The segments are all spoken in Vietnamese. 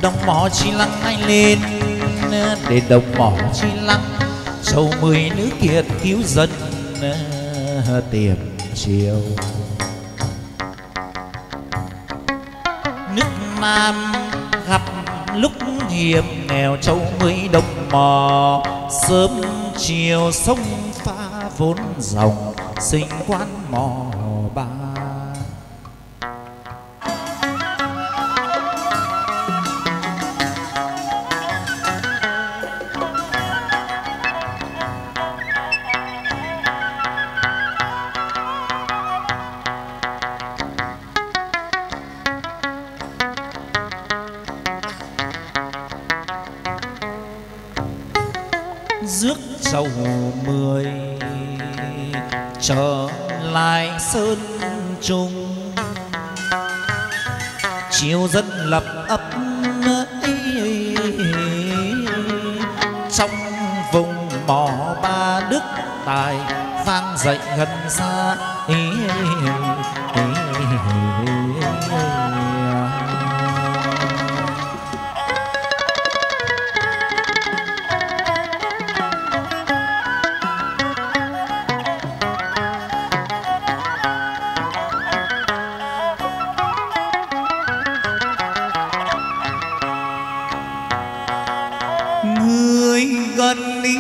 đồng mỏ chi lăng ai lên, để đồng mỏ chi lăng châu 10 nữ kiệt cứu dân tiền triều. Nước Nam gặp lúc hiểm nghèo, châu 10 đồng mỏ sớm chiều sông pha vốn dòng, sinh quan mỏ ba. Rước dầu 10 trở lại sơn trung, chiều dân lập ấp trong vùng mỏ ba Đức Tài vang dậy gần xa. Người gần đi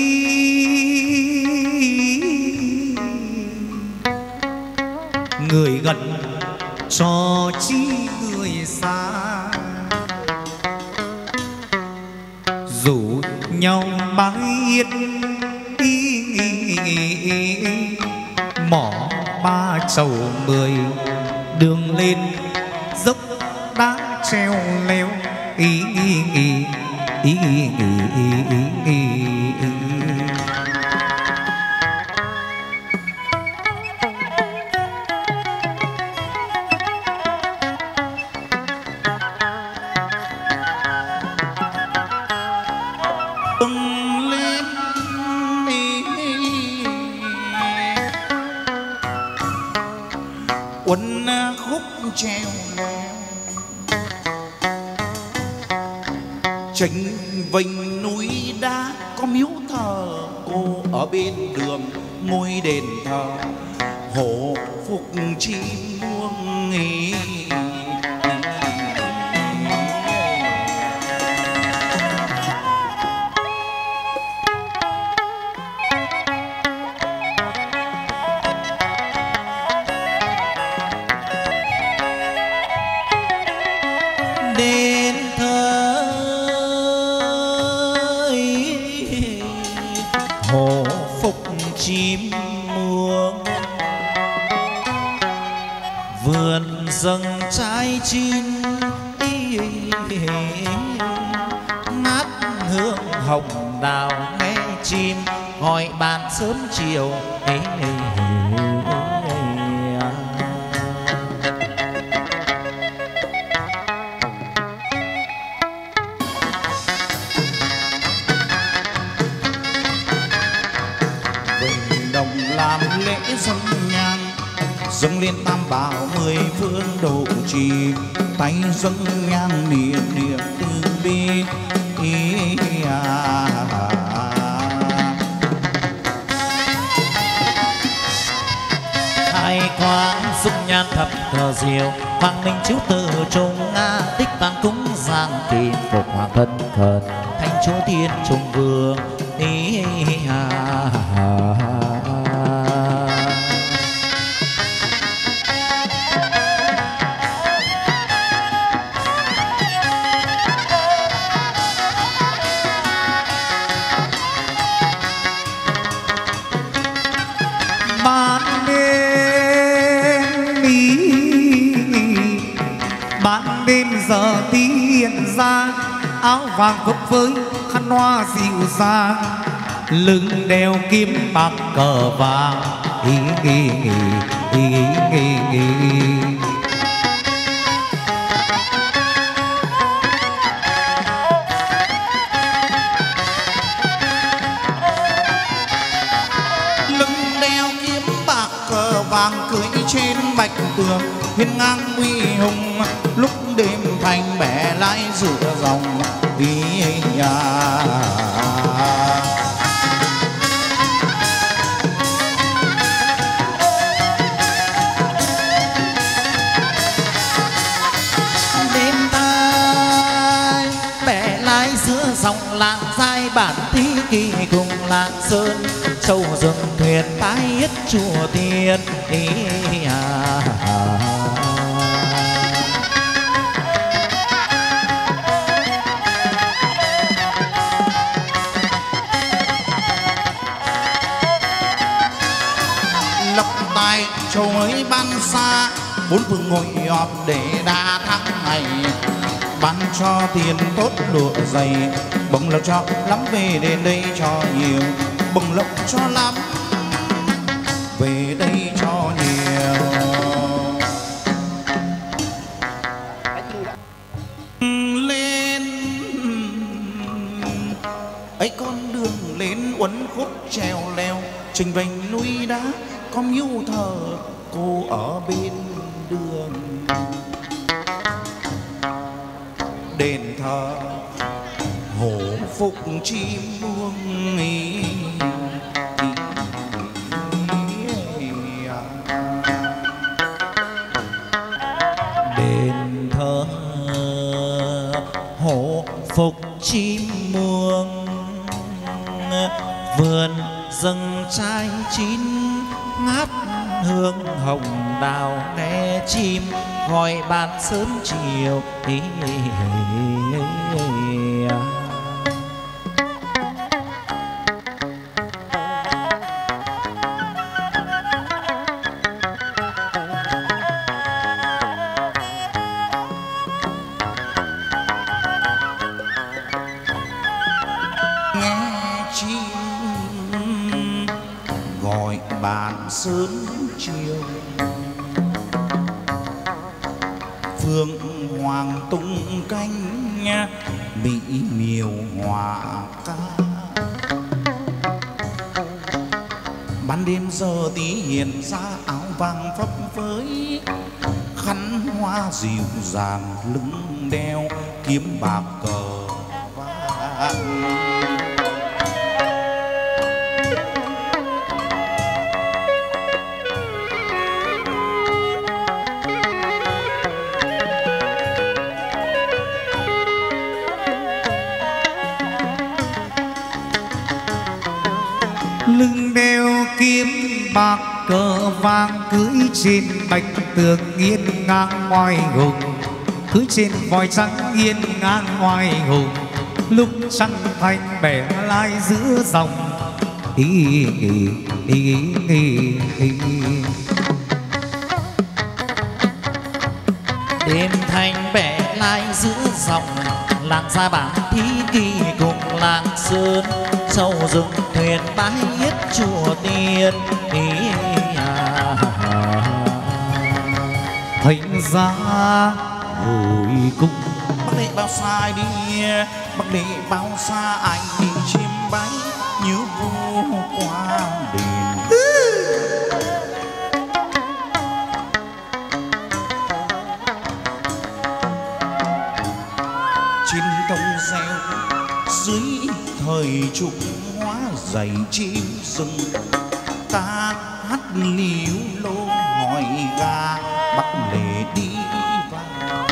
người gần cho chi người xa, rủ nhau bái yết mỏ ba chầu 10 đường lên dốc đá treo leo uốn khúc treo leo, chênh vênh núi đá có miếu thờ cô, ở bên đường ngôi đền thờ hổ phục chim muông nghỉ. Đến thời hổ phục chim muông, vườn dâng trái chín ngát hương hồng đào, nghe chim gọi bạn sớm chiều. Làm lễ dâng nhang dâng lên tam bảo 10 phương độ trì, tay dâng nhang niệm niệm từ bi. Khai quang dung nhan thập thờ diệu, hoàng minh chiếu từ trung tích vang cúng giang tiền phục hoàng thân thần, thành chỗ thiên trung vương. Ban đêm giờ tí hiện ra, áo vàng gốc với khăn hoa dịu dàng, lưng đeo kim bạc cờ vàng. Lưng đeo kiếm bạc cờ vàng, cưỡi trên bạch tường hiên ngang uy hùng, lúc đêm thành bẻ lại sửa dòng ý đêm tai bẻ lái giữa dòng làng dài bản thi kỳ cùng làng sơn sâu rừng thuyền tái hết chùa tiên ý châu mới ban xa bốn phương ngồi họp để đa thắng ngày ban cho tiền tốt lụa dày bồng lộc cho lắm về đến đây cho nhiều bồng lộc cho lắm về đây cho nhiều lên ấy con đường lên uốn khúc trèo leo trình vành núi đá có miếu thờ cô ở bên đường đền thờ hổ phục chim muông đền thờ hổ phục chim muông vườn rừng trai chín ngát hương hồng đào nghe chim gọi ban sớm chiều sớm chiều phương hoàng tung cánh mỹ miều hòa ca ban đêm giờ tí hiện ra áo vàng phấp phới khăn hoa dịu dàng lưng đeo kiếm bạc cờ vàng lưng đeo kiếm bạc cờ vàng cưỡi trên bạch tường nghiêng ngang ngoài hùng cưỡi trên voi trắng nghiêng ngang ngoài hùng lúc trăng thanh bẻ lái giữa dòng đêm thanh bẻ lái giữa dòng làng gia bản thí kỳ cùng làng sơn sâu rừng thuyền bãi yết chùa tiên thành ra hồi cung bắc đệ bao xa đi bắc đệ bao xa anh đi chim bay nhớ vô qua đền trên tông reo dưới thời trục hóa dày chim rừng ta hát líu lô hỏi gà bắc lệ đi vào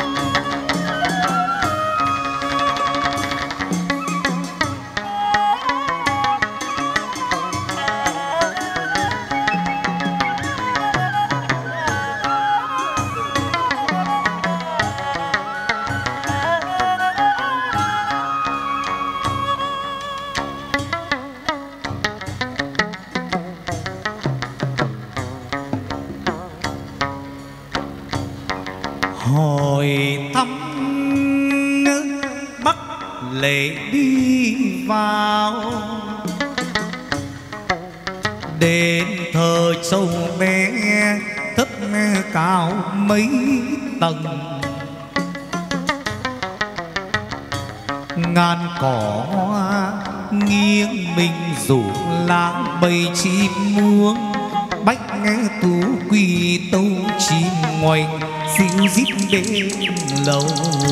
hỏi thăm bắc lệ đi vào đền thờ châu bé thấp cao mấy tầng ngàn cỏ hoa nghiêng mình rủ lá bầy chim muông bách nghe tú quỳ tâu chim ngoảnh dịu rít bên lầu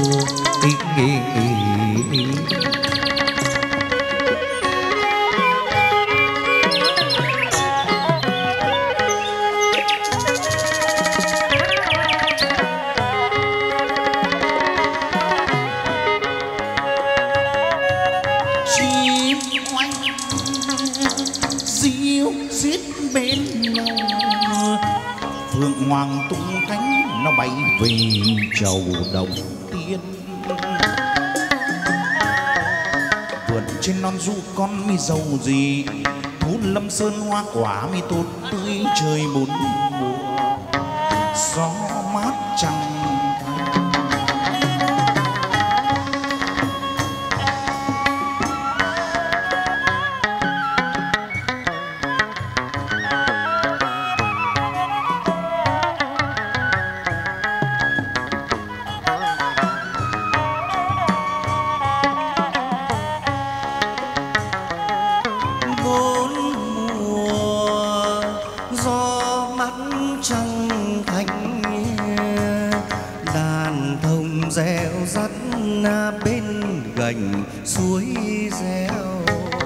Phượng hoàng tung cánh nó bay về chầu đầu tiên. Vườn trên non du con mi giàu gì, thú lâm sơn hoa quả mi tốt tươi trời bốn mùa. Gió mát trăng suối reo,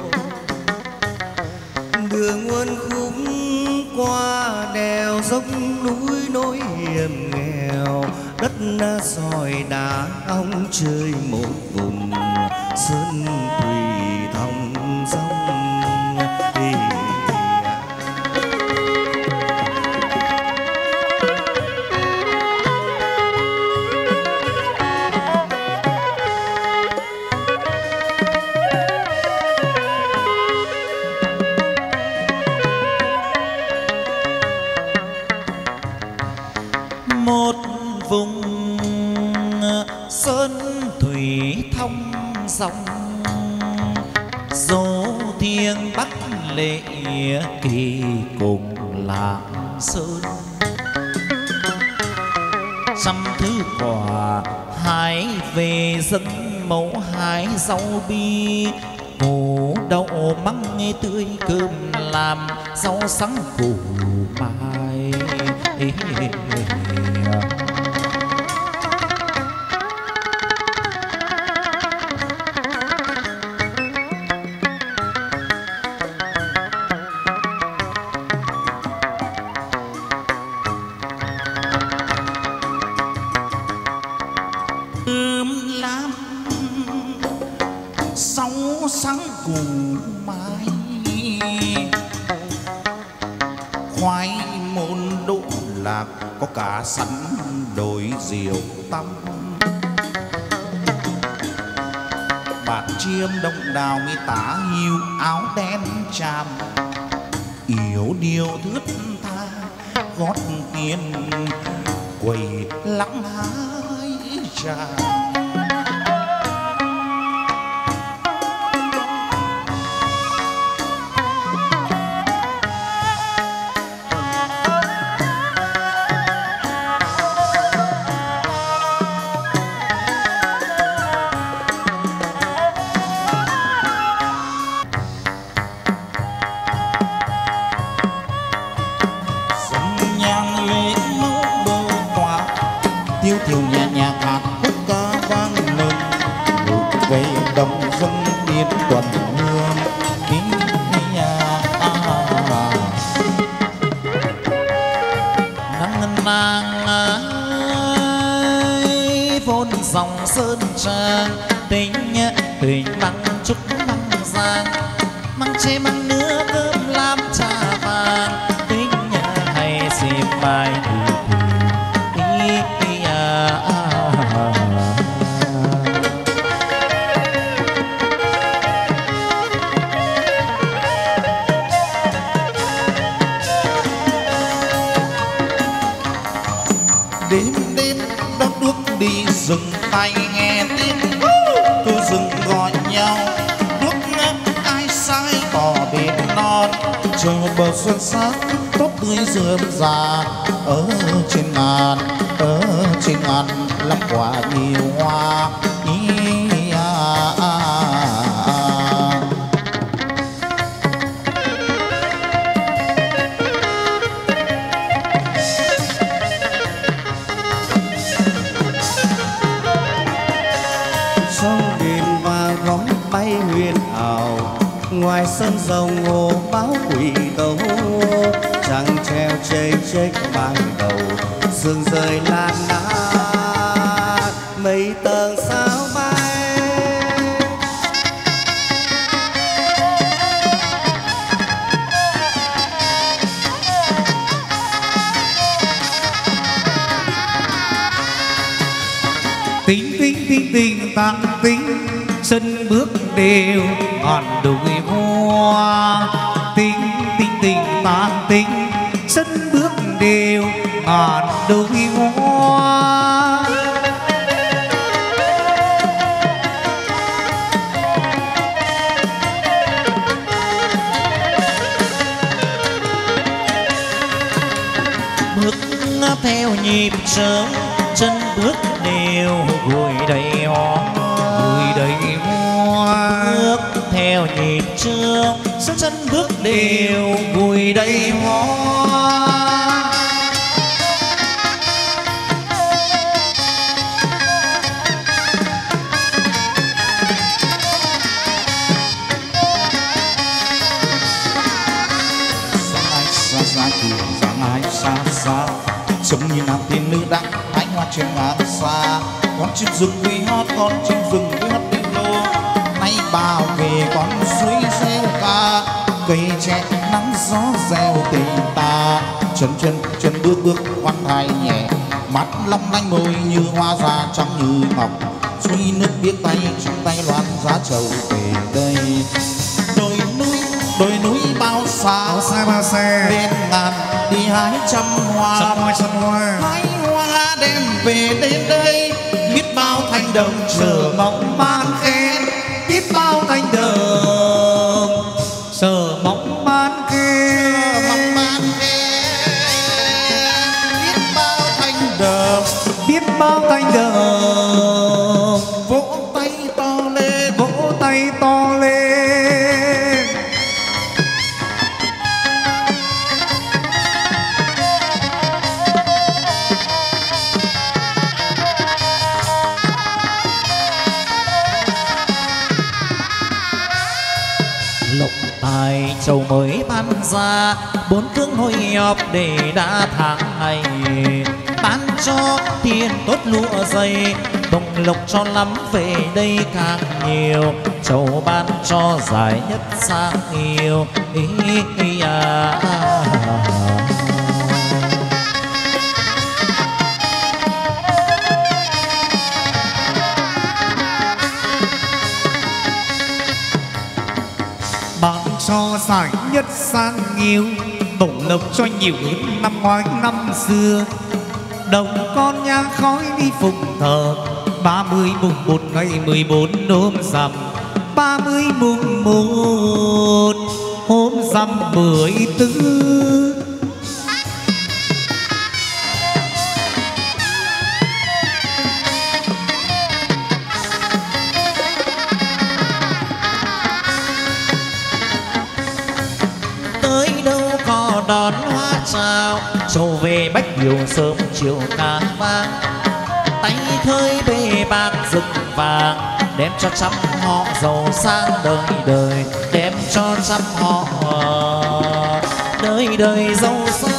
đường muôn khúc qua đèo dốc núi nối hiểm nghèo, đất sỏi đá ong chơi một vùng sơn thủy thong dong. một vùng sơn thủy thông dòng, dỗ thiêng bắc lệ kỳ cùng lạng sơn. Trăm thứ quả hái về dâng mẫu hái rau bi, củ đậu măng tươi cơm làm rau sáng củ mai. Lam sáu sáng củ mai, khoai môn đỗ lạc có cả sắn đồi diều tăm. Bạt chiêm đông đào mi tả hiu áo đen tràm, yếu điệu thướt tha gót tiền quầy lắng hái trà. Tiêu thiểu nhẹ nhàng hát khúc ca vang lên, ngược về đồng dân biến tuần hương kính nhà. Nắng nàng ơi vốn dòng sơn trang, tình tình bằng trúc măng giang, măng chê măng nữa cơm làm trà vàng, tình hay xịp bài đêm đêm đắp đuốc đi rừng tay nghe tiếng tôi rừng gọi nhau, đuốc ai sai tỏ đêm non, chờ bờ xuân sắc tốt tươi rượm già. Ở trên ngàn lắm quả nhiều hoa. ngoài sân rồng hồ báo quỷ tấu, trăng treo chê chếch ban đầu, sương rơi lan nát mây tầng sao bay. Tính tính tính tính tăng tính, sân bước đều ngàn đôi hoa. Tính tính tính tăng tính, sân bước đều ngàn đôi hoa. Bước theo nhịp sớm, chân bước đều gùi đầy hoa. Gùi đầy hoa. Bước theo nhịp trương, chân bước đều gùi đầy hoa. Xa kia dáng ai xa xa, giống như nam tiên nữ đang hái hoa trên ngàn xa. Con chim rừng quy hót, con chim rừng quy hót đi lô, nay bao về con suối reo ca. Cây tre nắng gió reo tình ta, chân chân chân bước bước khoan thai nhẹ, mắt long lanh môi như hoa già trắng như ngọc. Suối nước biết tay trong tay loan giá trầu về đây. Đồi núi bao xa, bao xa lên ngàn đi hái trăm hoa. Trăm hoa hái hoa đem về đến đây, biết bao thanh đồng chờ mong ban khen. biết bao thanh đồng chờ mong ban khen. Mong ban khen, biết bao thanh đồng, biết bao thanh đồng. vỗ tay to lên, vỗ tay to lên. Lộc tài châu mới ban ra, bốn phương hội họp để đã tháng ngày. Ban cho tiền tốt lụa dày, đồng lộc cho lắm về đây càng nhiều. Châu ban cho giải nhất sang yêu. Ban cho giải nhất sang nhiều, bổng lộc cho nhiều hơn năm ngoái năm xưa. Đồng con nhang khói đi phụng thờ, 30 mùng 1 ngày 14 hôm rằm. 30 mùng 1 hôm rằm 14. Tới đâu có đón hoa chào, trầu về bách điều sớm chiều ca vang. Tay khơi bê bạc rực vàng, đem cho trăm họ giàu sang đời đời. Đem cho trăm họ đời đời giàu sang.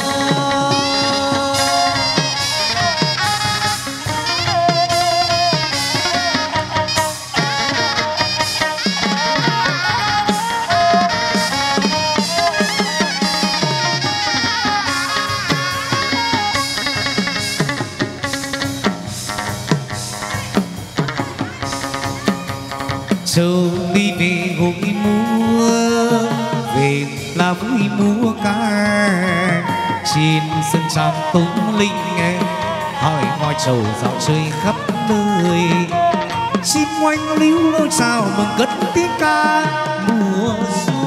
Châu đi về hội múa, về là vui múa ca. Trên sân trang tung linh nghe, hỏi ngôi trầu dạo chơi khắp nơi. Chim oanh líu lôi chào mừng cất tiếng ca mùa xuân.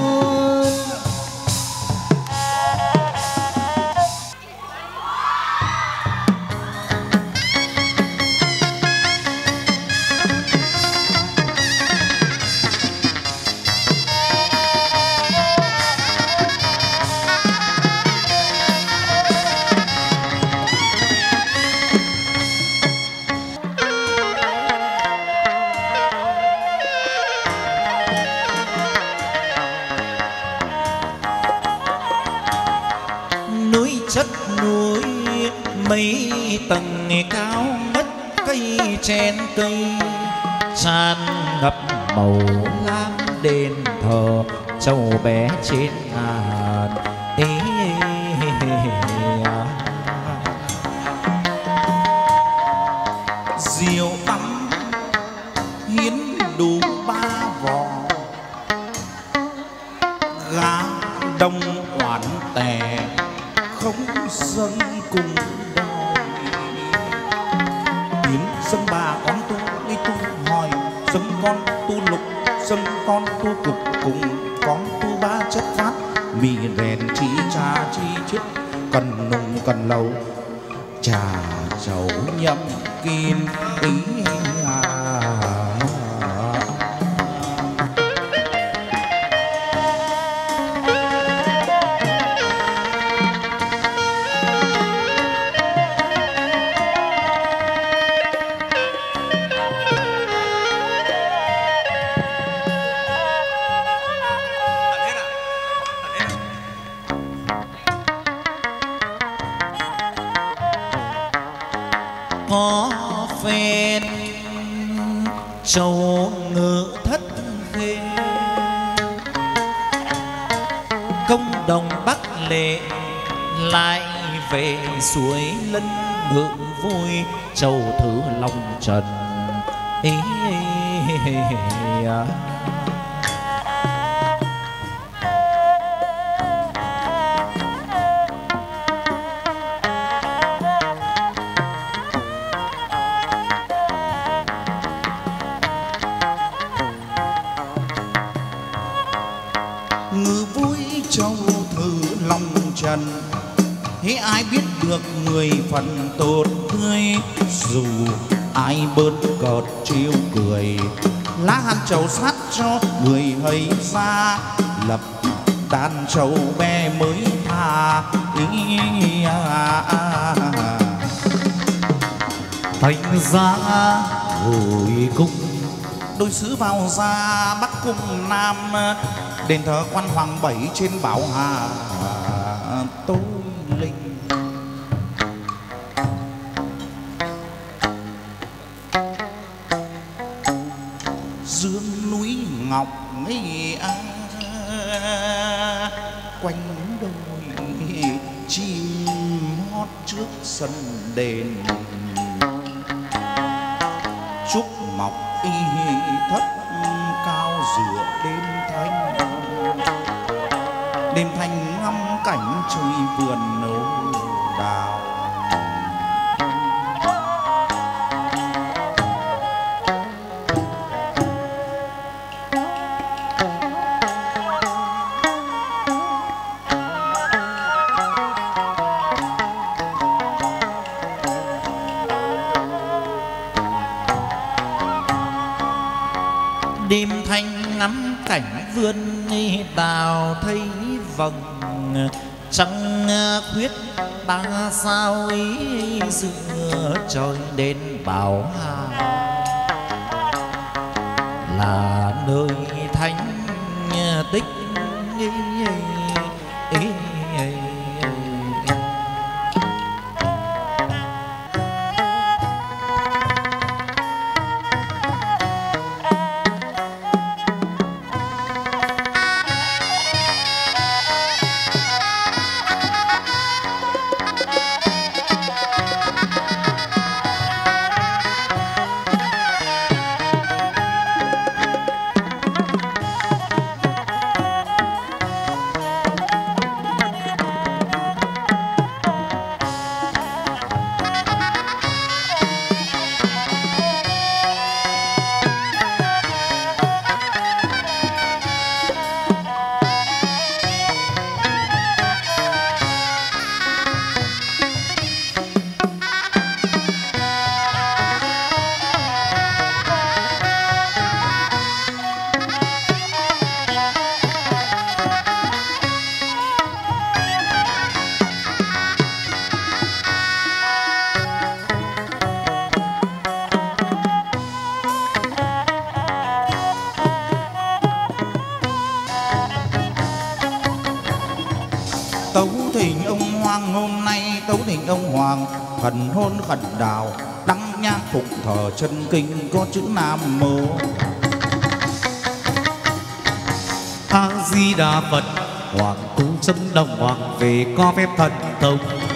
mấy tầng cao ngất cây chen cây tràn ngập màu lam đền thờ châu bé trên ngàn rượu tắm hiến đủ 3 vò, gà đông oán tè không dâng cùng đòi. Hiến dâng bà con tu đi tu hỏi, dâng con tu lục, dâng con tu cục, cùng con tu 3 chất phát. Mì rèn chi cha chi chết, cần nung cần lâu, trà chầu nhâm kín ý có phen châu ngự thất khê công đồng bắc lệ lại về suối lân ngự vui châu thứ long trần ngự vui châu thứ long trần. Thế ai biết được người phần tốt tươi, dù ai bớt cợt trêu cười, lá hàn trầu sát cho người hay xa, lập đàn trầu bé mới tha thành ra hồi cung. đôi sứ vào ra bắc cung nam, đền thờ quan hoàng 7 trên Bảo Hà Tô Linh. Dương núi ngọc ngây quanh đồi chim hót trước sân đền, trúc mọc y thất cao giữa đêm thanh. Đêm thanh ngắm cảnh trời vườn nâu đào. đêm thanh ngắm cảnh vườn đào, thấy vầng trăng khuyết 3 sao ý giữa trời đến Bảo Hà, là nơi thánh tích hình ông hoàng, thần hôn khẩn đào, đăng nhang phục thờ chân kinh có chữ Nam Mô. A Di Đà Phật. Hoàng cung sâm đồng hoàng về có phép thần thông.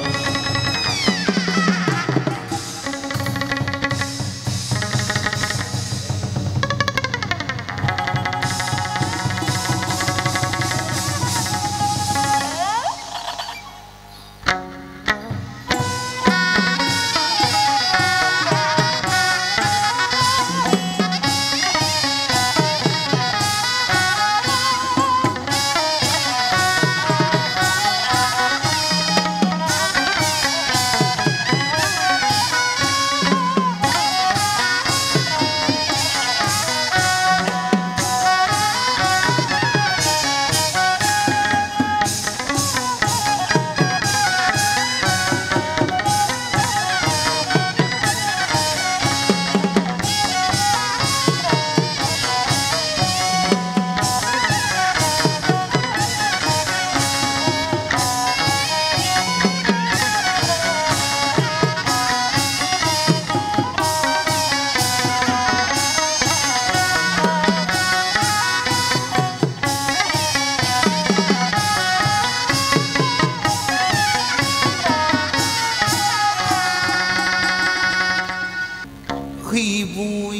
Khi vui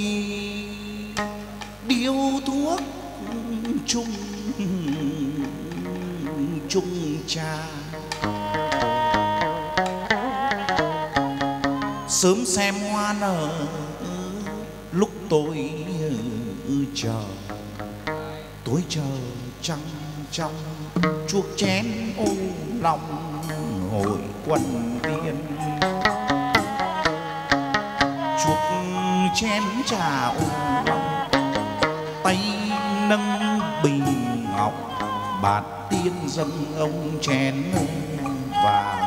điếu thuốc chung chung cha, sớm xem hoa nở lúc tôi chờ, tôi chờ trăng trong chuộc chén ô lòng hồi quần tiên, chuộc chén trà ô lòng, tay nâng bình ngọc bát tiên dâng ông chén vàng.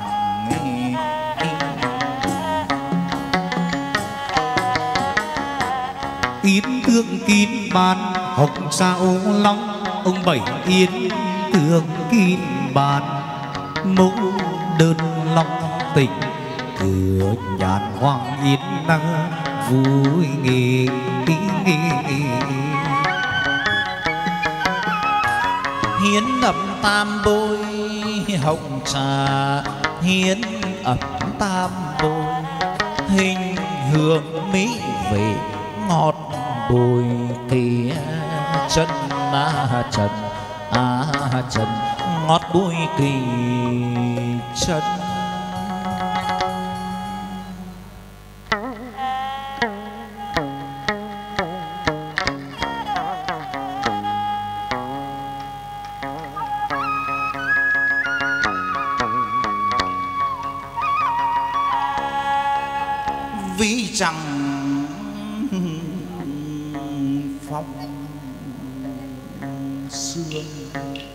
Yến tương kín bàn hồng sao long, ông bảy yến tương kín bàn mẫu đơn long tình, cửa nhàn hoàng yến năng vui nghỉ. Hiến ẩm tam bôi hồng trà, hiến ẩm tam bôi hình hương mỹ vị ngọt bùi kia chân trần trần ngọt bùi kỳ chân. Vì chẳng phong sương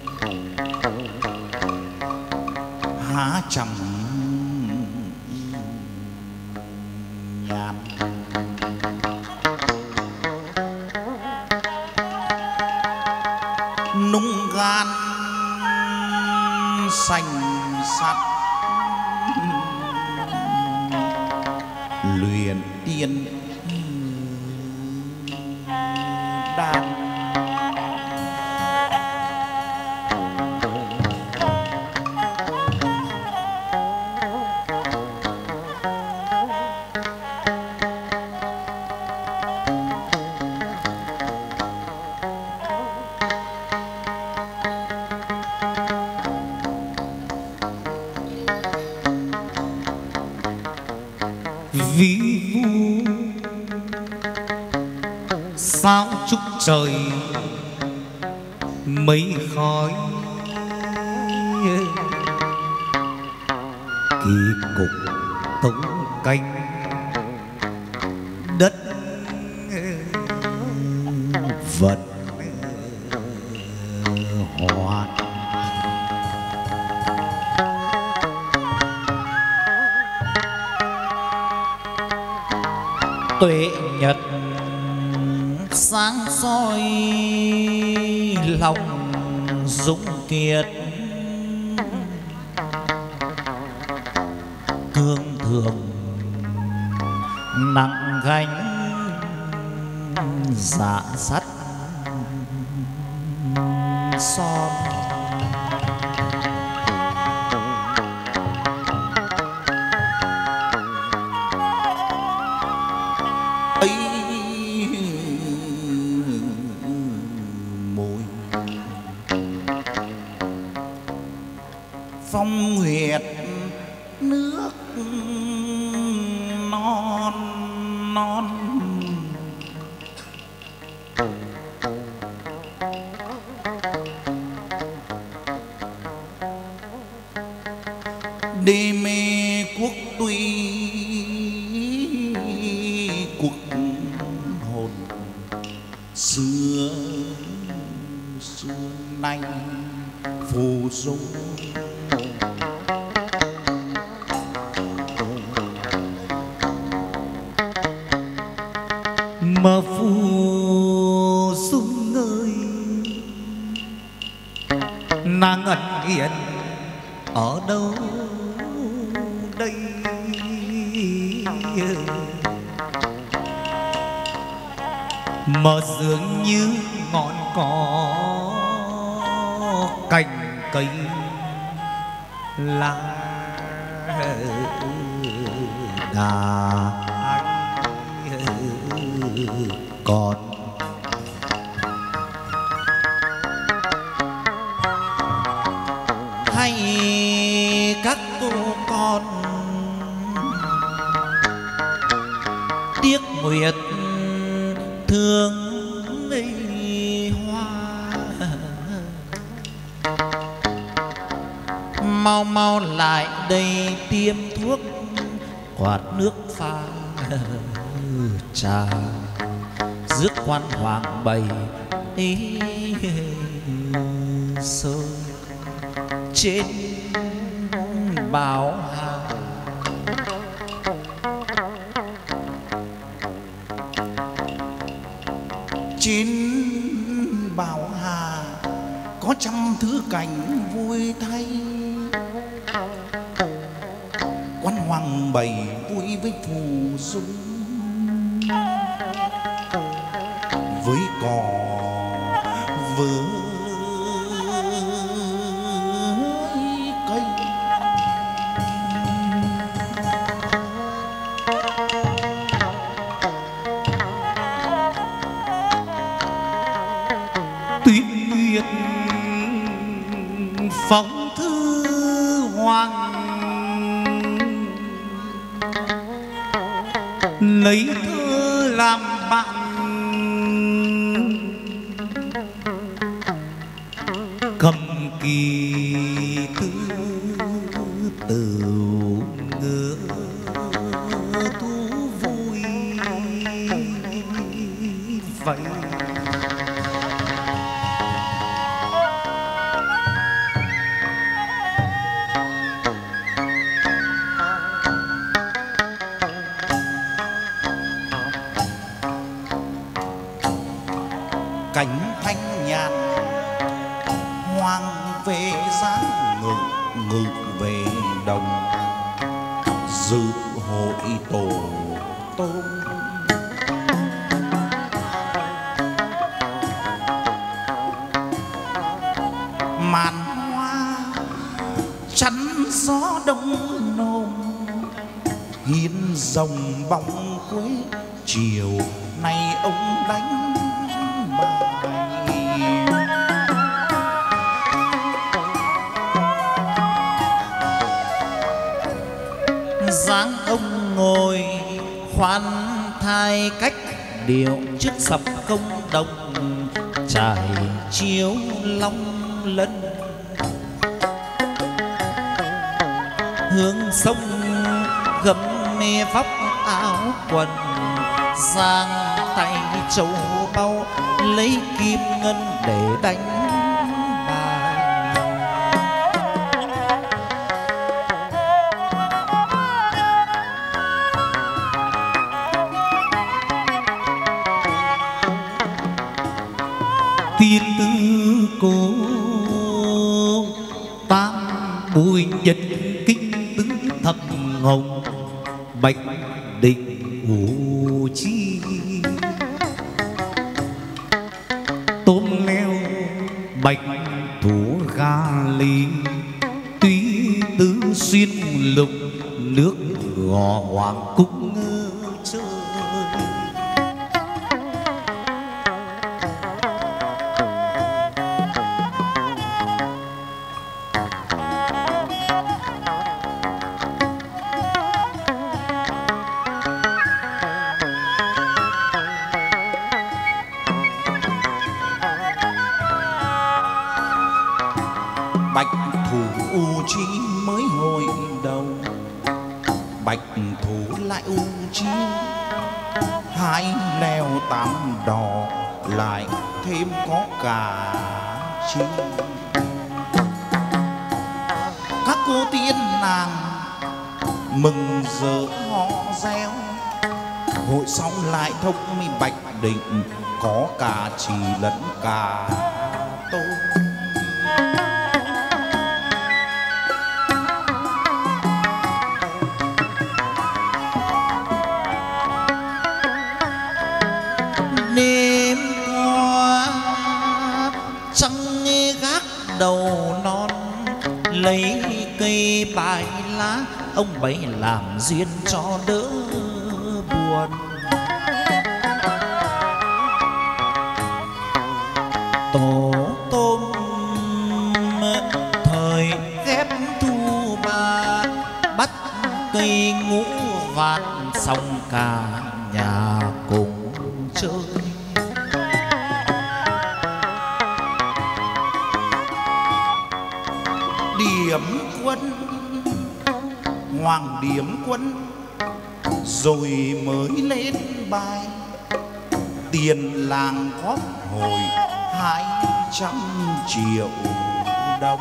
há chẳng nhàn, nung gan xanh sắt luyện tiên đan. Ví vu sao trúc trời mây khói, kỳ cục tống canh đất vật hoạt. Tuệ nhật sáng soi lòng dũng kiệt, thương thường nặng gánh dạ sắt son. ấy mùi phong huyệt nước non non đê mê quốc tuy cuộc hồn xưa xưa nay phù dung mà phù dung ơi nàng ẩn hiện ở đâu đây? Mà dường như ngọn cỏ cành cây lá đà còn hay các cô con tiếc nguyệt thương ngây hoa, mau mau lại đây tiêm thuốc quạt nước pha trà rước quan hoàng bày ý sơi trên bào hà. trên bào hà có trăm thứ cảnh vui thay, quan hoàng bày vui với phù dung với cỏ với cây. tuyết nguyệt phong thư hoàng lấy thơ làm bạn, cầm kỳ tư tửu ngựa thú vui vậy. Cảnh thanh nhàn hoàng về dáng ngự ngự về đồng dự hội tổ tôm. Màn hoa chắn gió đông nôm hiên rồng bóng quế, chiều nay ông đánh dáng ông ngồi khoan thai cách điệu trước sập công đồng, trải chiếu long lân hướng sông gấm mê vóc áo quần, giang tay châu báu lấy kim ngân để đánh tiên tư cố tam bùi nhật kinh tứ thập hồng bạch định ủ chi tôm leo bạch thủ ga ly túy tứ xuyên lục nước gò hoàng cung chơi. Bạch thủ u chi mới hồi đầu, bạch thủ lại u chi hai leo tám đò, lại thêm có cả chi. Các cô tiên nàng mừng giờ họ reo, hội xong lại thông mi bạch định, có cả chỉ lẫn cả tôi. Đêm qua trăng gác đầu non, lấy cây bài lá ông bấy làm duyên cho đỡ buồn. Tổ tôm thời ghép thu ba, bắt cây ngũ vạn xong cả nhà cùng chơi. Điểm quân hoàng điểm quân rồi mới lên bài, tiền làng góp hồi 200 triệu đồng.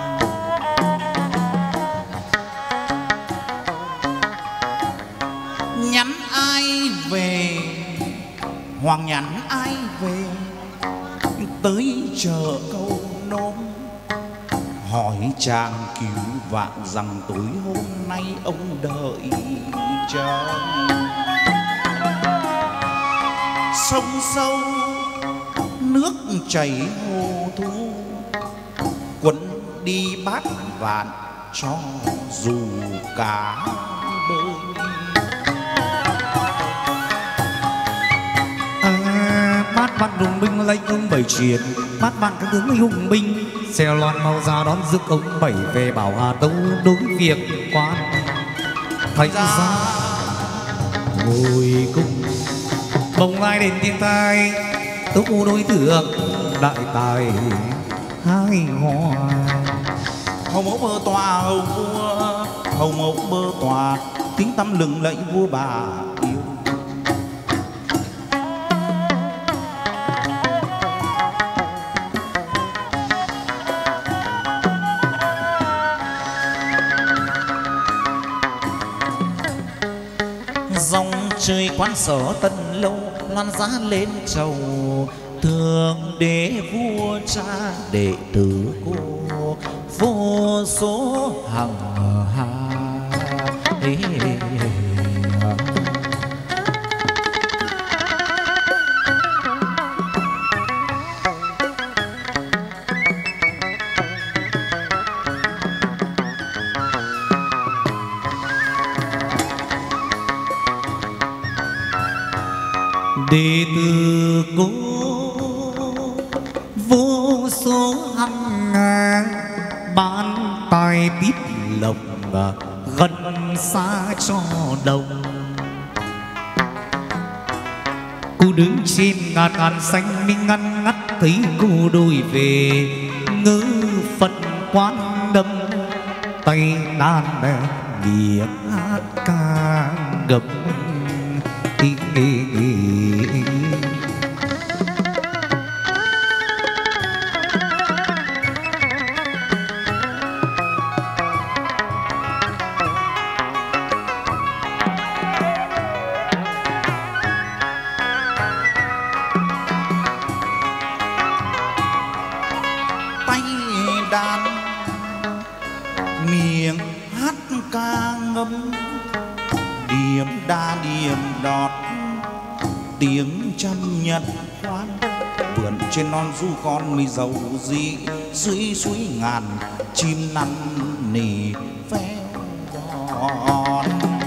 Nhắn ai về, hoàng nhắn ai về, tới chợ Câu Nôm, hỏi chàng cứu vạn rằng tối hôm nay ông đợi chờ. Sông sâu nước chảy hồ thu, quấn đi bát vạn cho dù cá bơi. Bát vạn hùng binh lấy ông bảy truyền, bát vạn các tướng hùng binh xèo loan mau ra đón rước ông bảy về bảo Hà Tông đối việc quan. Thành ra ngồi cung bồng lai đến thiên tai, túc đối tượng đại tài hai hoa. Hầu mẫu bơ tòa hầu vua, hầu mẫu bơ tòa tiếng tăm lừng lẫy vua bà yêu. Dòng trời quan sở Tân Lâu loan giá lên trầu, thường đế vua cha đệ tử cô vô số hằng hà. đệ tử cô vô số hằng ngang, ban tài tiếp lộc gần xa cho đồng. Cô đứng trên ngàn ngàn xanh minh ngăn ngắt, thấy cô đôi về ngữ phật quan đâm, tay đàn nghĩa hát ca gầm. Tay đàn miệng hát ca ngâm, điềm đa điềm đọt tiếng trăm nhật khoan. Vườn trên non du con mi dầu dị, dưới suối ngàn chim năn nỉ véo von.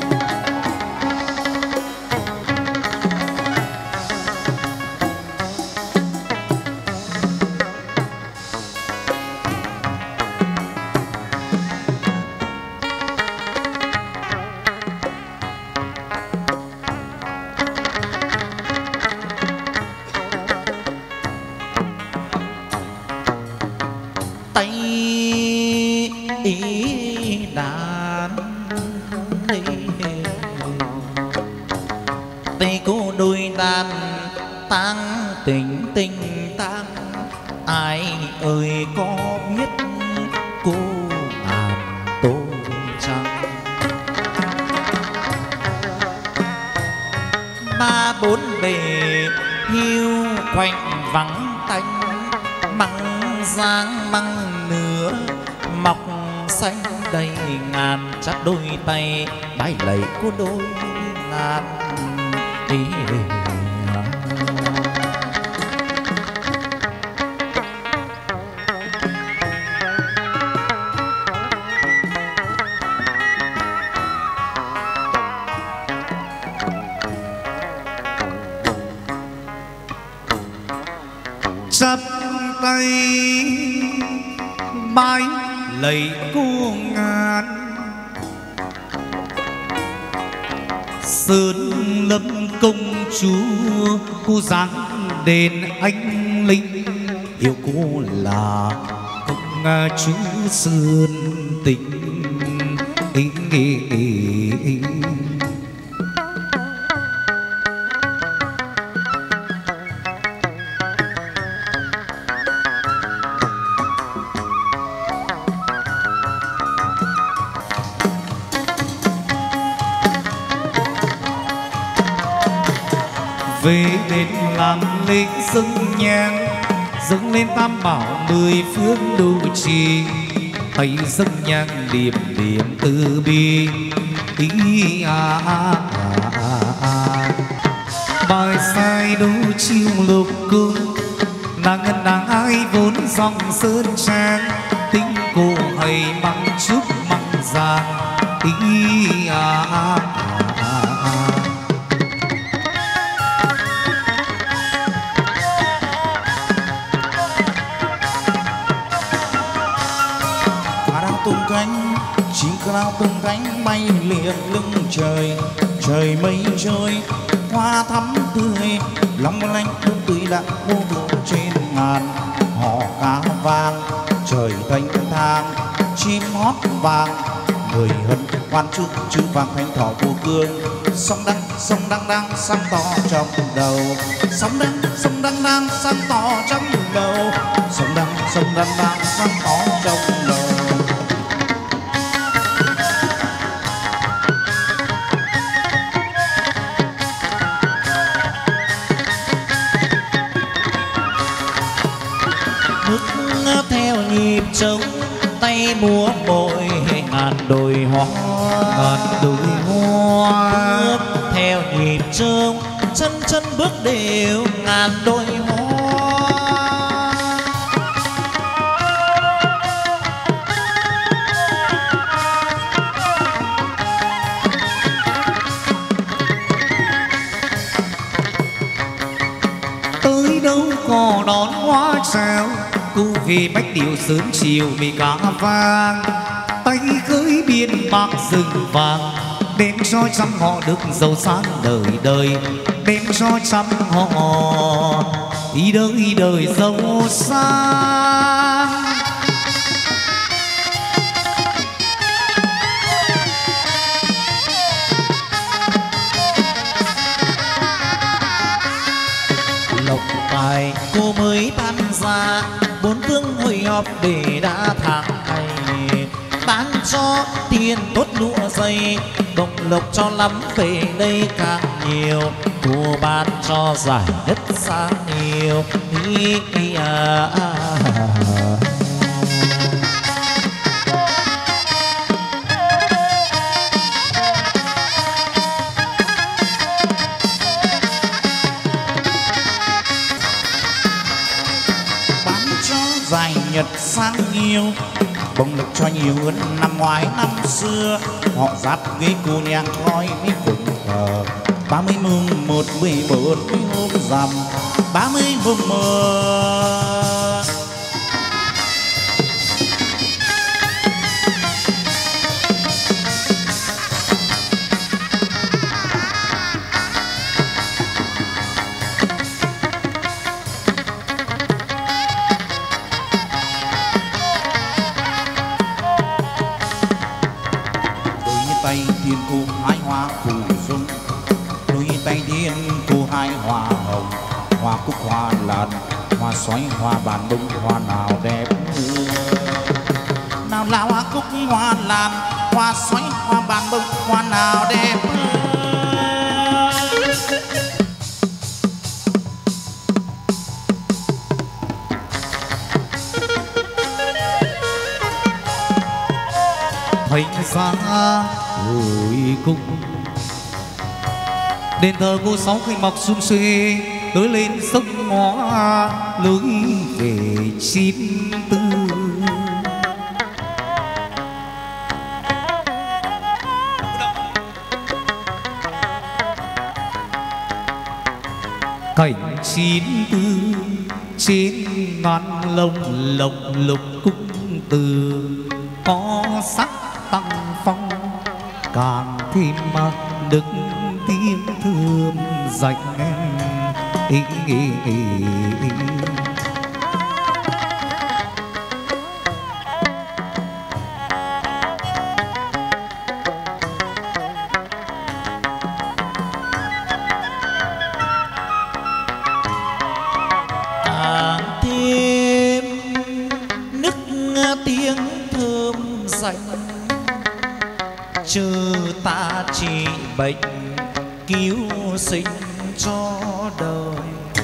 Tình tình tang, ai ơi có biết cô ngàn tôi chăng? Ba bốn bề hiu quạnh vắng tanh, măng giang măng nứa mọc xanh đầy ngàn. Chắp đôi tay bái lạy cô đôi ngàn ý. Chắp tay bái lạy cô ngàn, sơn lâm công chúa cô dáng đền anh linh. Yêu cô là công chúa sơn tình. Về đến làm lễ dâng nhang, dâng lên tam bảo 10 phương đủ trì. Tay dâng nhang điềm điềm từ bi. Bài sai đủ chiêu lục cung, nàng ngân nàng ai vốn dòng sơn trang. Tính cô hay măng trúc măng giang. tung cánh, chim cao tung cánh bay liệng lưng trời. Trời mây trôi, hoa thắm tươi, long lanh tươi đặn vô vụ trên ngàn. Họ cá vàng, trời thanh thang, chim hót vàng. Người hân hoan chúc chữ vàng thanh thọ vô cương. Sông đăng đang sáng tỏ trong đầu. Sông đăng đang sáng tỏ trong đầu. Sông đăng đang sáng tỏ trong đầu. Theo nhịp trống tay múa bội ngàn đồi hoa, bước theo nhịp trống chân chân bước đều ngàn đồi hoa. Tới đâu có đón hoa sao, cô vì bách điệu sớm chiều vì cá vàng. Tay cưới biên bạc rừng vàng, đem cho trăm họ được giàu sang đời đời. Đem cho trăm họ ý đời giàu sang. Lộc tài cô mới tan ra, bốn phương hội họp để đã tháng ngày. Bán cho tiền tốt lụa dày, đồng lộc cho lắm về đây càng nhiều. Cô bán cho giải đất xa nhiều. dài nhật sáng yêu bông lực cho nhiều hơn năm ngoái năm xưa. Họ dắt ghế cô nhang khói với cùng thờ 30 mùng 1 14 hôm rằm 30 mùng 1. Thiên cô hái hoa phù dung, đôi tay thiên cô hái hoa hồng, hoa cúc hoa lan, hoa xoáy hoa bàn bông, hoa nào đẹp nào là hoa cúc hoa lan, hoa xoáy hoa bàn bông, hoa nào đẹp thấy xa hồi cung. Đền thờ cô Sáu khi mọc sum xuê tới lên sông ngõ lối về 94. Cảnh 94 trên ngàn lồng lộc lục cung từ có sắc tăng phong càng thêm đức tiếng thơm dành em. Thêm nức tiếng thơm dành trừ ta trị bệnh cứu sinh cho đời.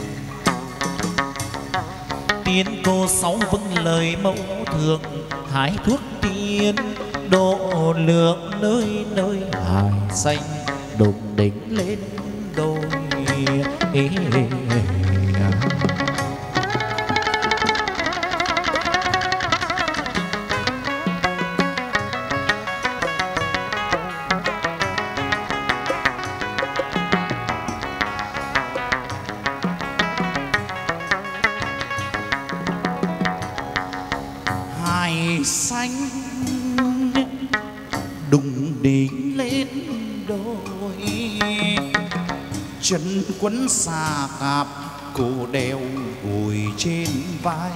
Tiên cô Sáu vâng lời mẫu thường hái thuốc tiên độ lượng nơi nơi hải xanh đụng đỉnh lên đôi. xanh đùng đỉnh lên đôi, chân quấn xà cạp cổ đeo gùi trên vai,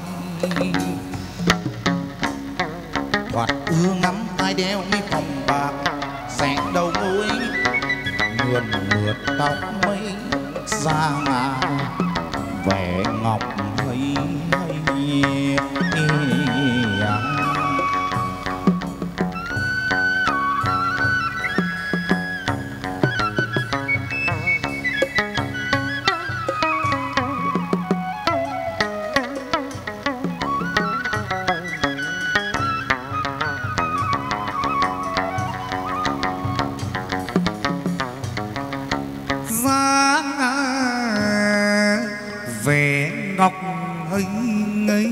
thoạt ưa ngắm tai đeo mi vòng bạc rẽ đầu môi, mượt mượt tóc mây da ngà vẻ ngọc hay vẻ ngọc ấy ngây,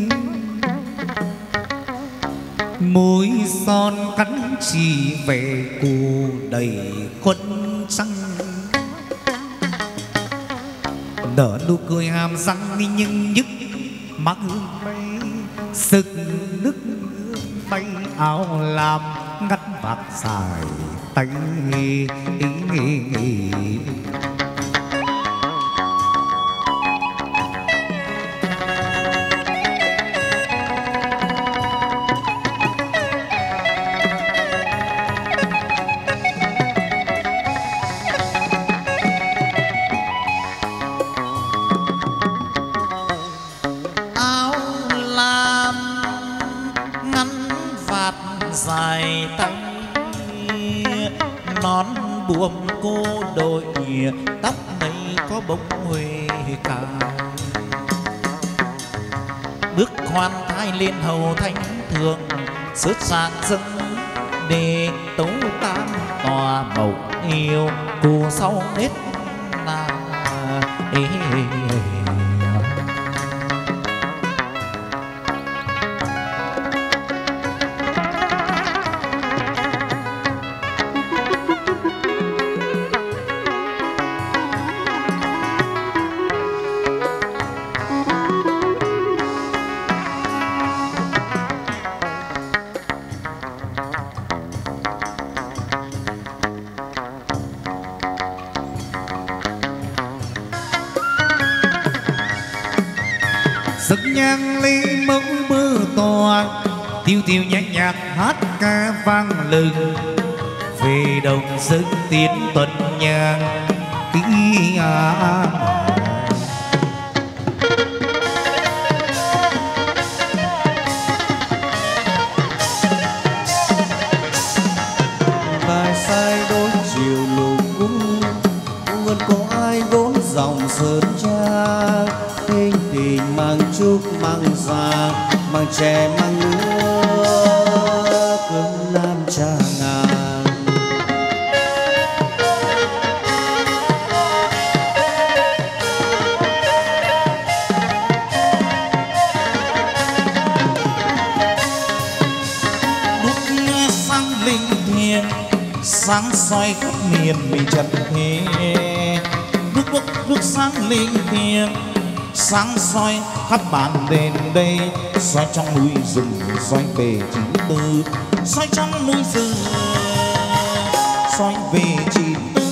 môi son cắn chỉ về cô đầy khuôn trăng, nở nụ cười hàm răng nhưng nhức mắt mây, sực nước bay áo làm ngắt vạt dài tay dài tay, nón buồm cô đội, tóc mây có bông huệ cài, bước khoan thai lên hầu thánh thượng, sớt sang dâng để tấu tam tòa mộc yêu cô sau nết là sức nhang lấy mẫu bơ to, tiêu tiêu nhạc nhạc hát ca vang lừng. Về đồng sức tiến tuần nhang tí bài sai đôi chiều lục cung vẫn có ai vốn dòng sơn trang tình tình mang chúc mang già mang trẻ mang nước cơn nam cha ngàn. Sáng soi khắp miền mình trần thế, nước sáng linh thiêng, sáng soi khắp bản đền đây, soi trong núi rừng, soi về 94, soi trong núi rừng, soi về 94.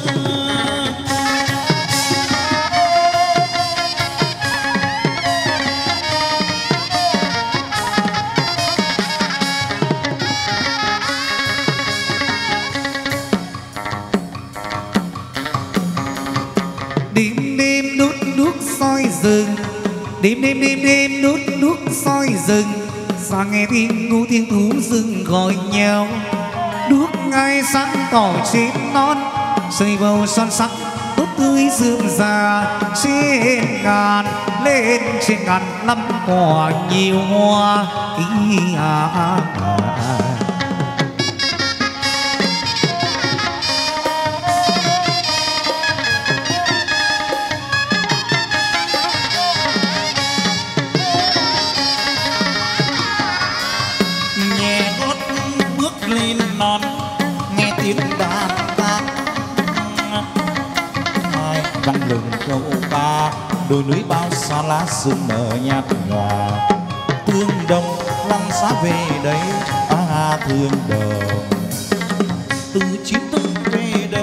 Đêm đốt đuốc soi rừng, sáng nghe tiếng ngu tiếng thú rừng gọi nhau. Đuốc ngay sáng tỏ trên non, sơi bầu son sắc tốt tươi rượm già. Trên ngàn lên trên ngàn lắm cỏ nhiều hoa ý vang lừng câu ca. Đồi núi bao xa lá sương mờ nhạt nhòa, tương đồng lăng xá về đây thương đồng từ 94 về đây.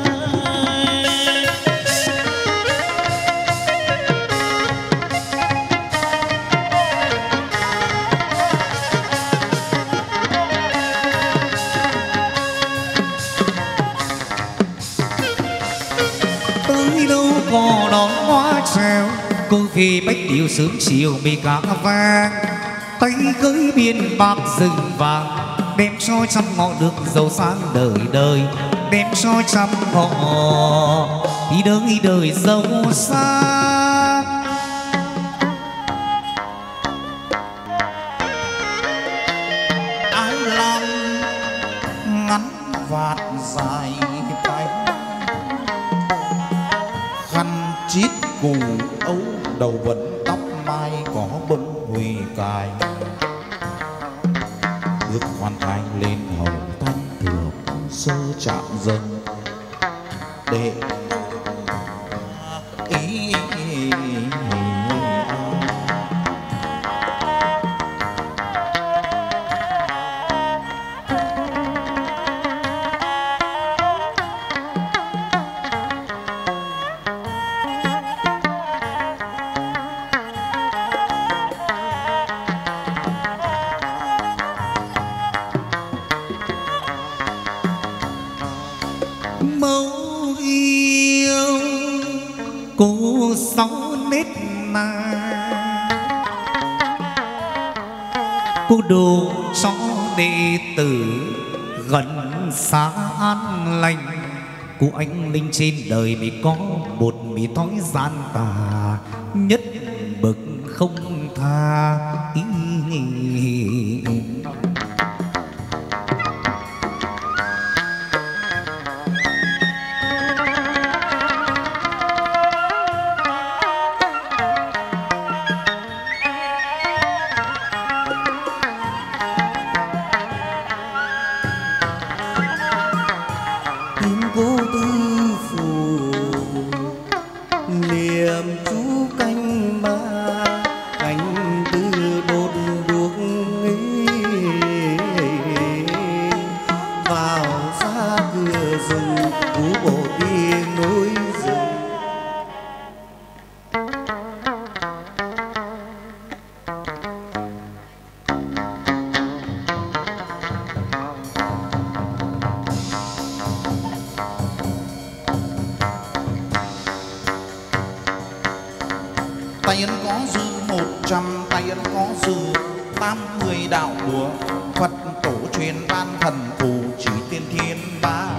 Có đón hoa treo cô phi bách điệu sớm chiều mì cá vang, tay cưới biên bạc rừng vàng, đem cho trăm ngọ được giàu sang đời đời, đem cho trăm ngọ đi đời giàu sang. Áo lam ngắn vạt dài tay, khăn chít cù ấu đầu vẫn tóc mai có bông huỳ cài, bước hoàn thành lên hầu thanh thượng sơ chạm dần để ý. Mẫu yêu cô sáu nét na, cô đồ cho đệ tử gần xa an lành. Cô anh linh trên đời mới có một mì thói gian tà, nhất bậc không tha ý. Cô tư phù niềm chú canh ba canh tư đốt đuốc vào xa cửa rừng cú bộ đi núi rừng. tay ấn có dư 100, tay ấn có dư 80 đạo búa. Phật tổ truyền ban thần phù chỉ tiên thiên ban,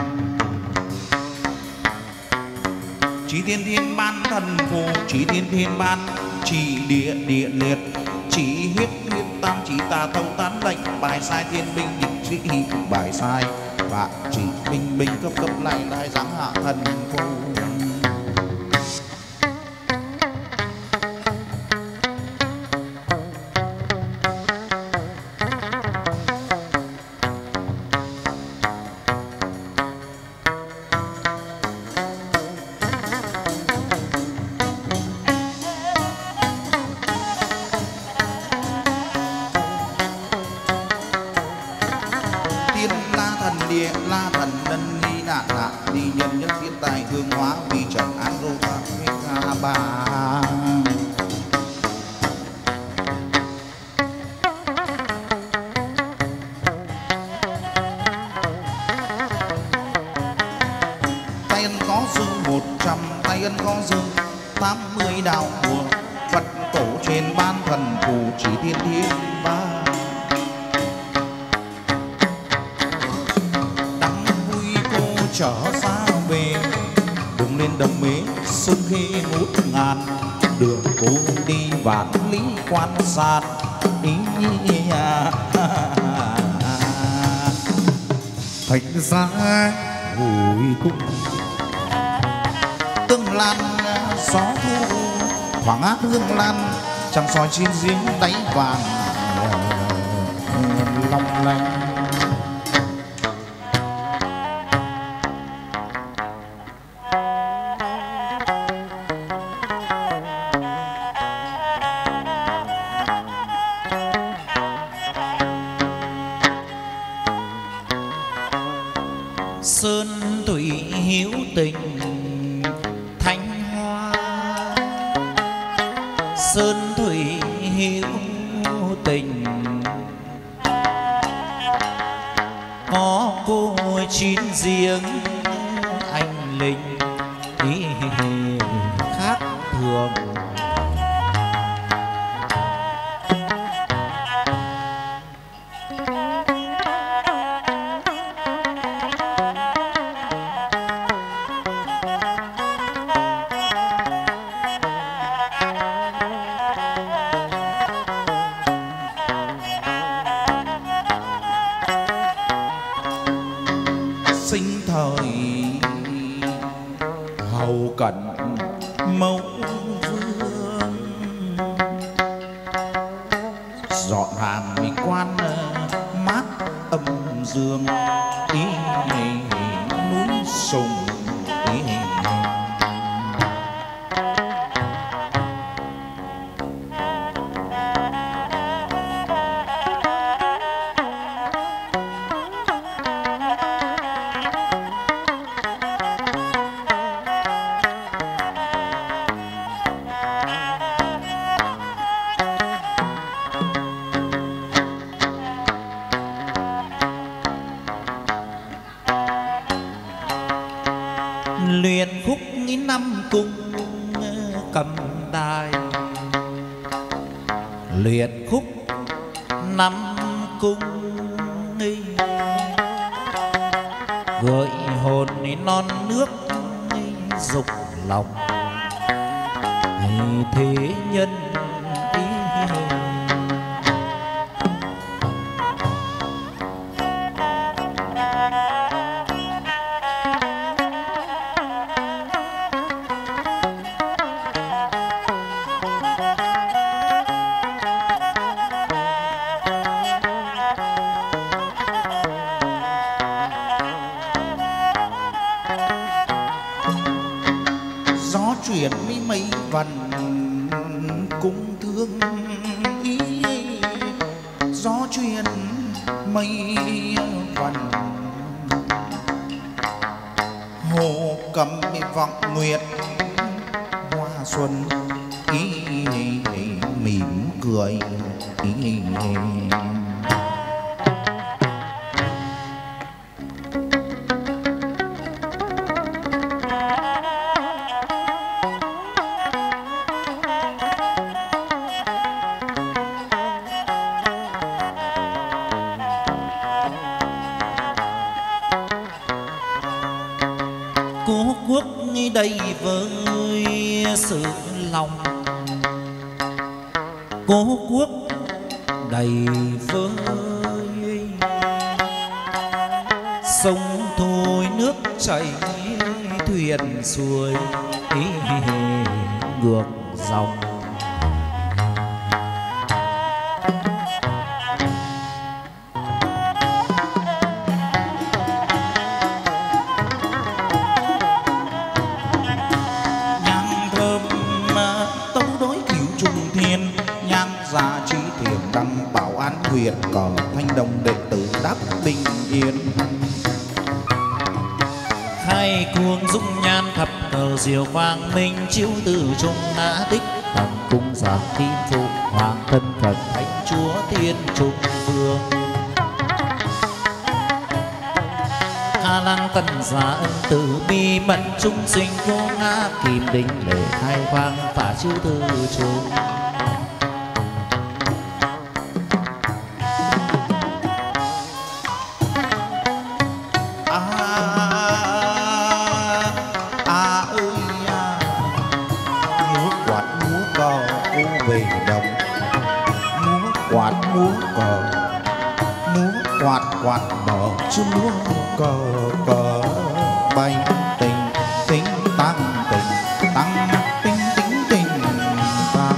chỉ tiên thiên ban thần phù, chỉ tiên thiên ban chỉ địa địa liệt, chỉ huyết huyết tam, chỉ tà thâu tán lệnh, bài sai thiên binh địch sĩ hị, bài sai và chỉ binh binh cấp cấp lại lại giáng hạ thần phù. La thần nhân nghi nạn hạ đi nhân nhất thiên tài hương hóa vì trần an đô ta ba. Tay ân có dư 100, tay ân có dư 80 đạo bùa. Phật tổ truyền ban thần phù chỉ thiên thiên ba. Trở ra về đường lên đầm mế sông khê ngút ngàn, đường cô đi vạn lý quan sát thành ra vui cung tương lan gió thu thoảng ác hương lan, trăng soi trên giếng đáy vàng long lanh. Sơn thủy hiếu tình thanh hoa, sơn thủy hiếu tình có cô chín riêng anh linh khác thường. Sinh thời hầu cận mẫu vương, dọn hàng mỹ quan mát âm dương, núi sùng luyện khúc nghìn năm cung cầm đài, luyện khúc năm cung gợi hồn non nước dục lòng thế nhân. gió chuyển mấy mấy vần cung thương ý, gió chuyển mây vần hồ cầm vọng nguyệt hoa xuân mỉm cười đầy với sự lòng, cố quốc đầy với sông thôi nước chảy thuyền xuôi ngược dòng. Nhang thơm tấu đối cửu trùng thiên, nhang gia trí thiền đăng bảo an nguyện, cờ thanh đồng đệ tử đáp bình yên. Khai cuồng dung nhan thập cờ diệu quang minh, chiếu từ trung ngã tích thằng cung giảng kim phụ hoàng thân phật thánh chúa thiên trung vương. A lăng tân giả ân từ bi mẫn trung sinh vô ngã, kim đinh lễ khai quang phả chiếu từ trung. Về đồng múa quạt múa cờ, múa quạt quạt bờ chứ múa cờ cờ bay tình tính tăng tình tăng tính tính tình tăng.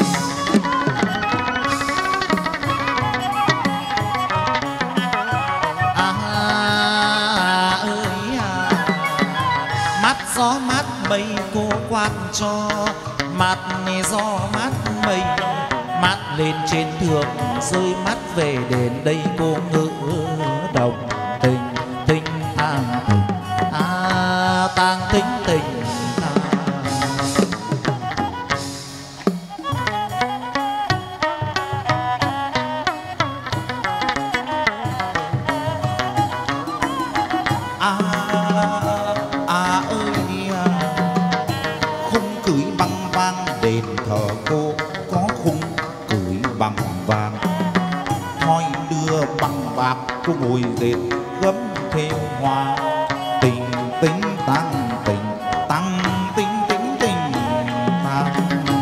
Mát gió mát mây cô quan cho, mát gió mát mây mát lên trên thượng, rơi mắt về đền đây cô ngữ đồng tình tình tang tình tang tính tình. Khung cưới bằng vàng đền thờ cô, có khung cưới bằng vàng, thoi đưa bằng bạc cô ngồi dệt gấm theo hoa, tình tính tăng tình tăng tính tính tình tăng.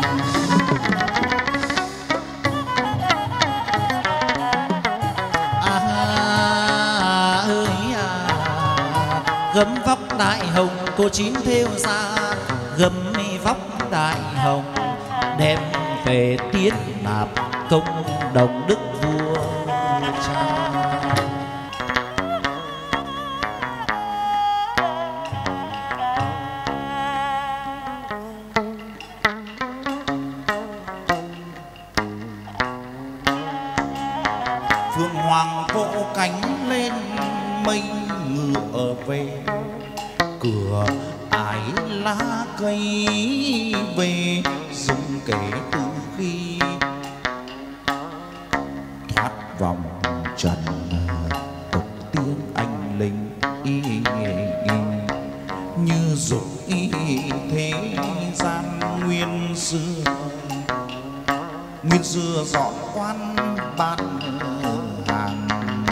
Gấm vóc đại hồng cô chín theo ra, gấm vóc đại hồng đem về tiến nạp công đồng đức vua cha. Phương hoàng vỗ cánh lên mây ngựa về, cửa ải lá cây về dùng kể từ khi thoát vòng trần, tục tiếng anh linh như dục thế gian nguyên xưa. Nguyên xưa dọn quan ban hàng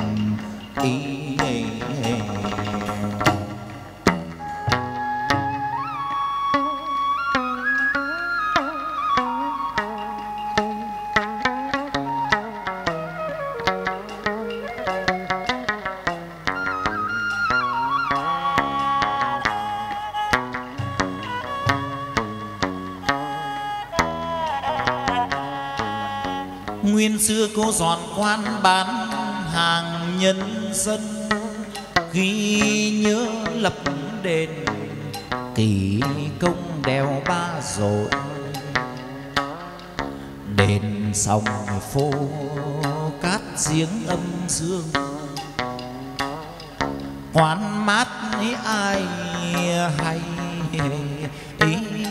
Nguyên xưa cô dọn quan bán hàng nhân dân, ghi nhớ lập đền kỳ công đèo Ba Dội, đền sòng phố cát giếng âm dương, quán mát ấy ai hay ý.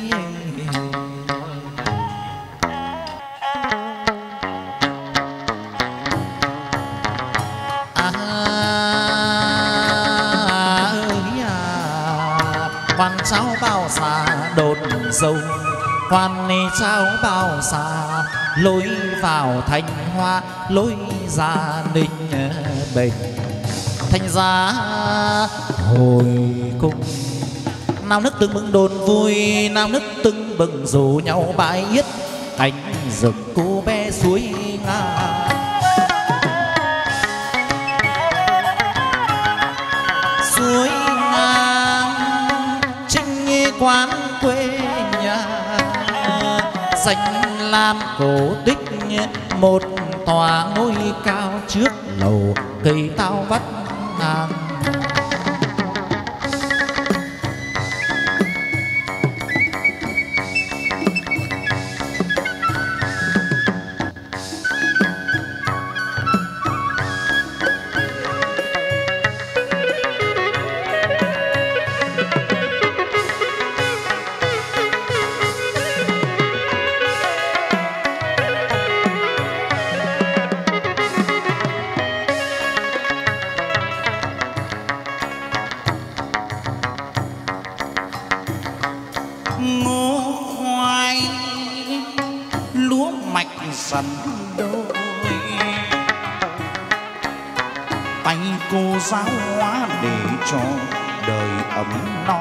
Quan cháu bao xa đồn dâu, quan cháu bao xa lối vào Thanh Hoa, lối ra Ninh Bình. Thành ra hồi cung Nào nước từng bừng đồn vui, nào nước từng bừng rủ nhau bãi yết, cánh rực cô bé suối ngang. Suối ngang trinh quán quê nhà, danh lam cổ tích một tòa ngôi cao trước lầu cây tao vắt ngang. sắn đôi tay cô giáo hóa để cho đời ấm no.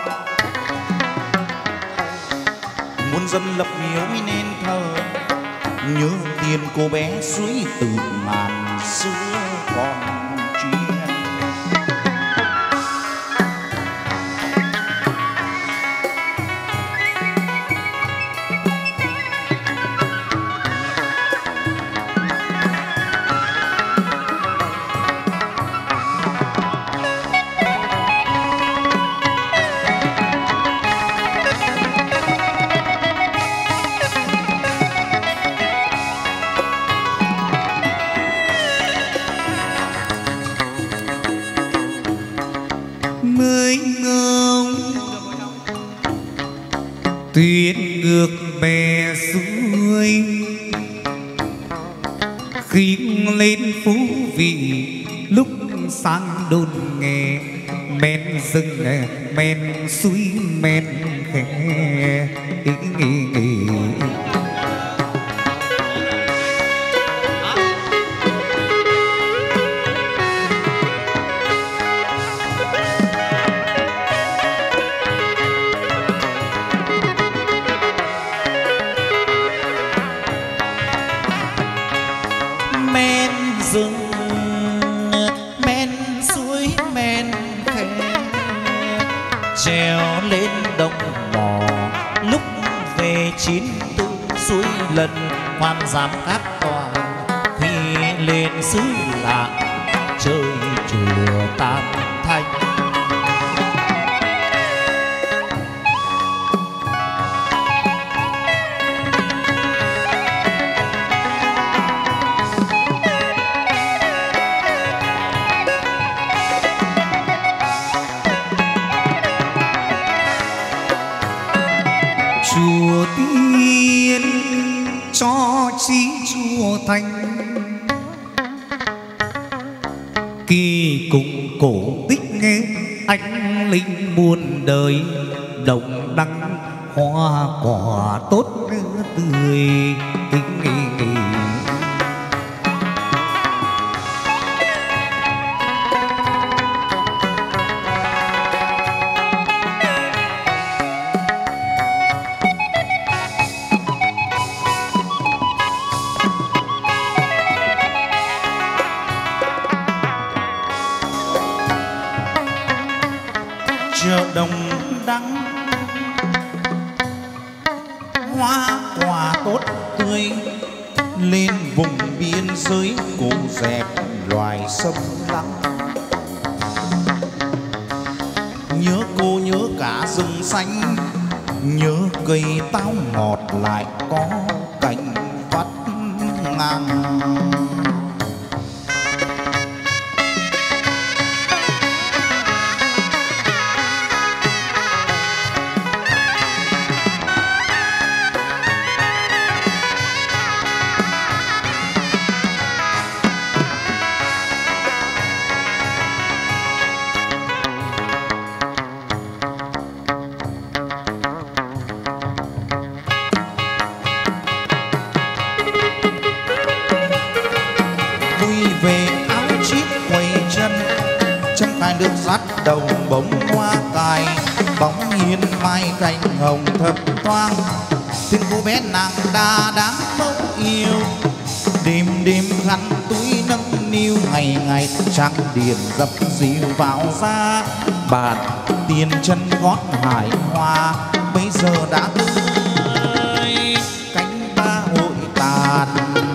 Muôn dân lập miếu nên thờ nhớ tiền cô bé suối từ ngàn xưa còn chuyện. Tuyến ngược bè xuôi khiêng lên phú vị, lúc sang đồn nghe men rừng men suối men khe. Lần quan giám các tòa khi lên xứ lạ chơi chùa Tam Thanh. Chùa Tiên cho chí chùa Thành kỳ cùng cổ tích nghe anh linh muôn đời, đồng đăng hoa quả tốt tươi. Chợ đồng đắng hoa quả tốt tươi, lên vùng biên giới cô dẹp loài sâm lăng. Nhớ cô nhớ cả rừng xanh, nhớ cây táo ngọt lại có cành vắt ngang. Dắt đầu bóng hoa cài bóng mai cành hồng thấp thoáng. Tên cô bé nàng đa đáng mẫu yêu, đêm đêm khăn túi nâng niu, ngày ngày trăng điểm dập dìu vào ra. Bàn tiền chân gót hải hoa, bây giờ đã tới cánh ta hội tàn.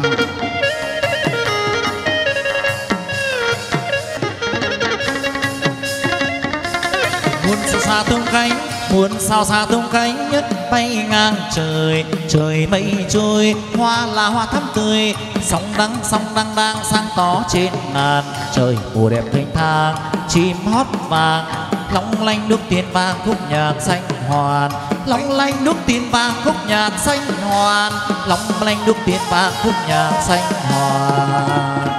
Muôn sao xa tung cánh, muôn sao xa tung cánh, nhất bay ngang trời. Trời mây trôi, hoa là hoa thắm tươi, sóng đăng đang sáng tỏ trên ngàn. Trời mùa đẹp thênh thang, chim hót vàng, long lanh nước tiền vàng khúc nhạc xanh hoàn. Long lanh nước tiền vàng khúc nhạc xanh hoàn, long lanh nước tiền vàng khúc nhạc xanh hoàn.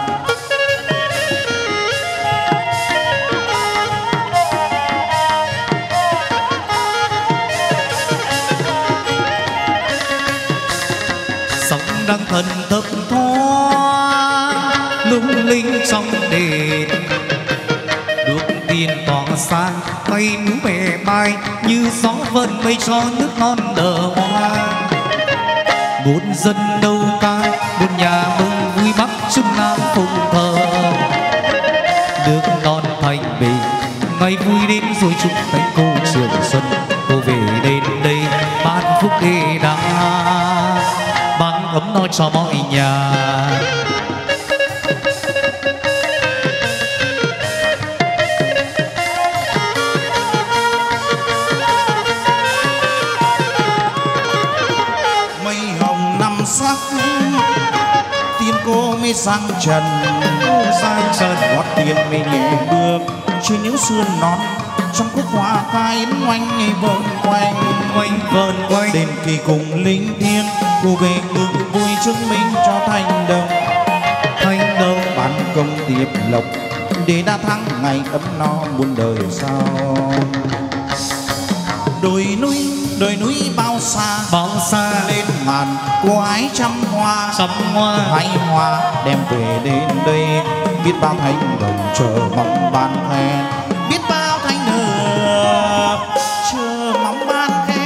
Đang thần thấp thoáng lung linh trong đền, nước tiền tỏa sáng mây núi bè bay, như gió vân mây cho nước non nở hoa. Bốn dân đâu ca, bốn nhà mừng vui bắc trung nam phụng thờ. Nước non thanh bình ngày vui đến rồi chúc cánh cô Trường Xuân. Cô về đến đây ban phúc đề đa, ban ấm no cho mọi nhà. Mây hồng năm sắc, tiên cô mới sang trần. Cô sang trần Gót tiền mới nhẹ bước trên những sườn non, trong khúc hoa khai oanh vần quanh. quanh vờn quanh. Tên kỳ cùng linh thiêng, cô về mừng vui chứng minh cho thành đồng. Thanh đồng Ban công tiếp lộc để đã thắng ngày ấm no muôn đời sau. Đồi núi bao xa lên ngàn cô ái trăm hoa. Hái hoa đem về đến đây, biết bao thanh đồng chờ mong ban khen. Biết bao thanh nở chờ mong ban khen.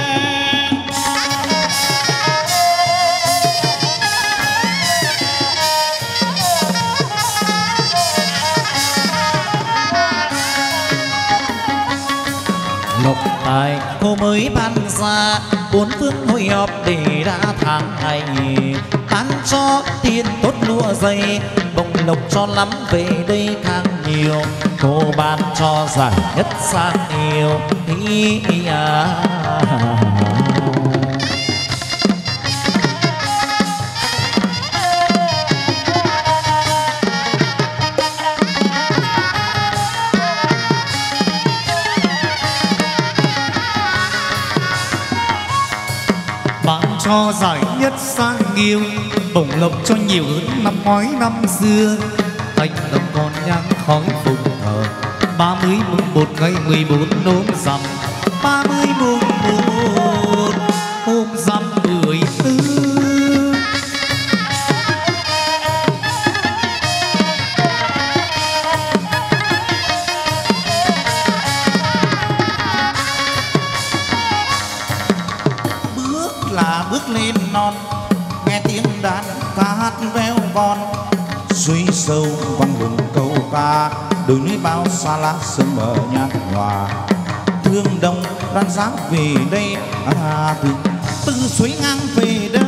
Lộc tài cô mới ban ra, bốn phương hội họp để đã tháng ngày. Bán cho tiền tốt lúa dày, bồng lộc cho lắm về đây càng nhiều. Cô ban cho giải nhất sang yêu cho giải nhất sang nghiêu, bổng lộc cho nhiều hơn năm ngoái năm xưa. Thành đồng còn nhang khói phụng thờ, 30 mùng 1 ngày 14 nôm rằm, 30 mùng 1 hôm rằm 14. Bước lên non, nghe tiếng đàn ca hát véo von. Suy sâu vang lừng câu ca, đồi núi bao xa lá sương mờ nhạt nhòa. Thương đông đàn dáng về đây, từ suối ngang về đây.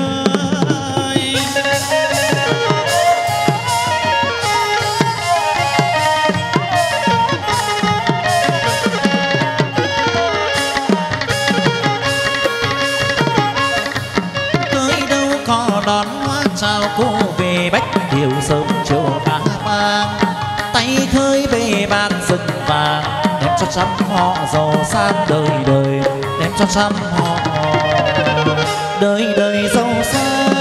đón hoa chào cô về bách điều sớm chiều cá vang, tay khơi bề bạc rừng vàng, đem cho trăm họ giàu sang đời đời, đem cho trăm họ đời đời giàu sang.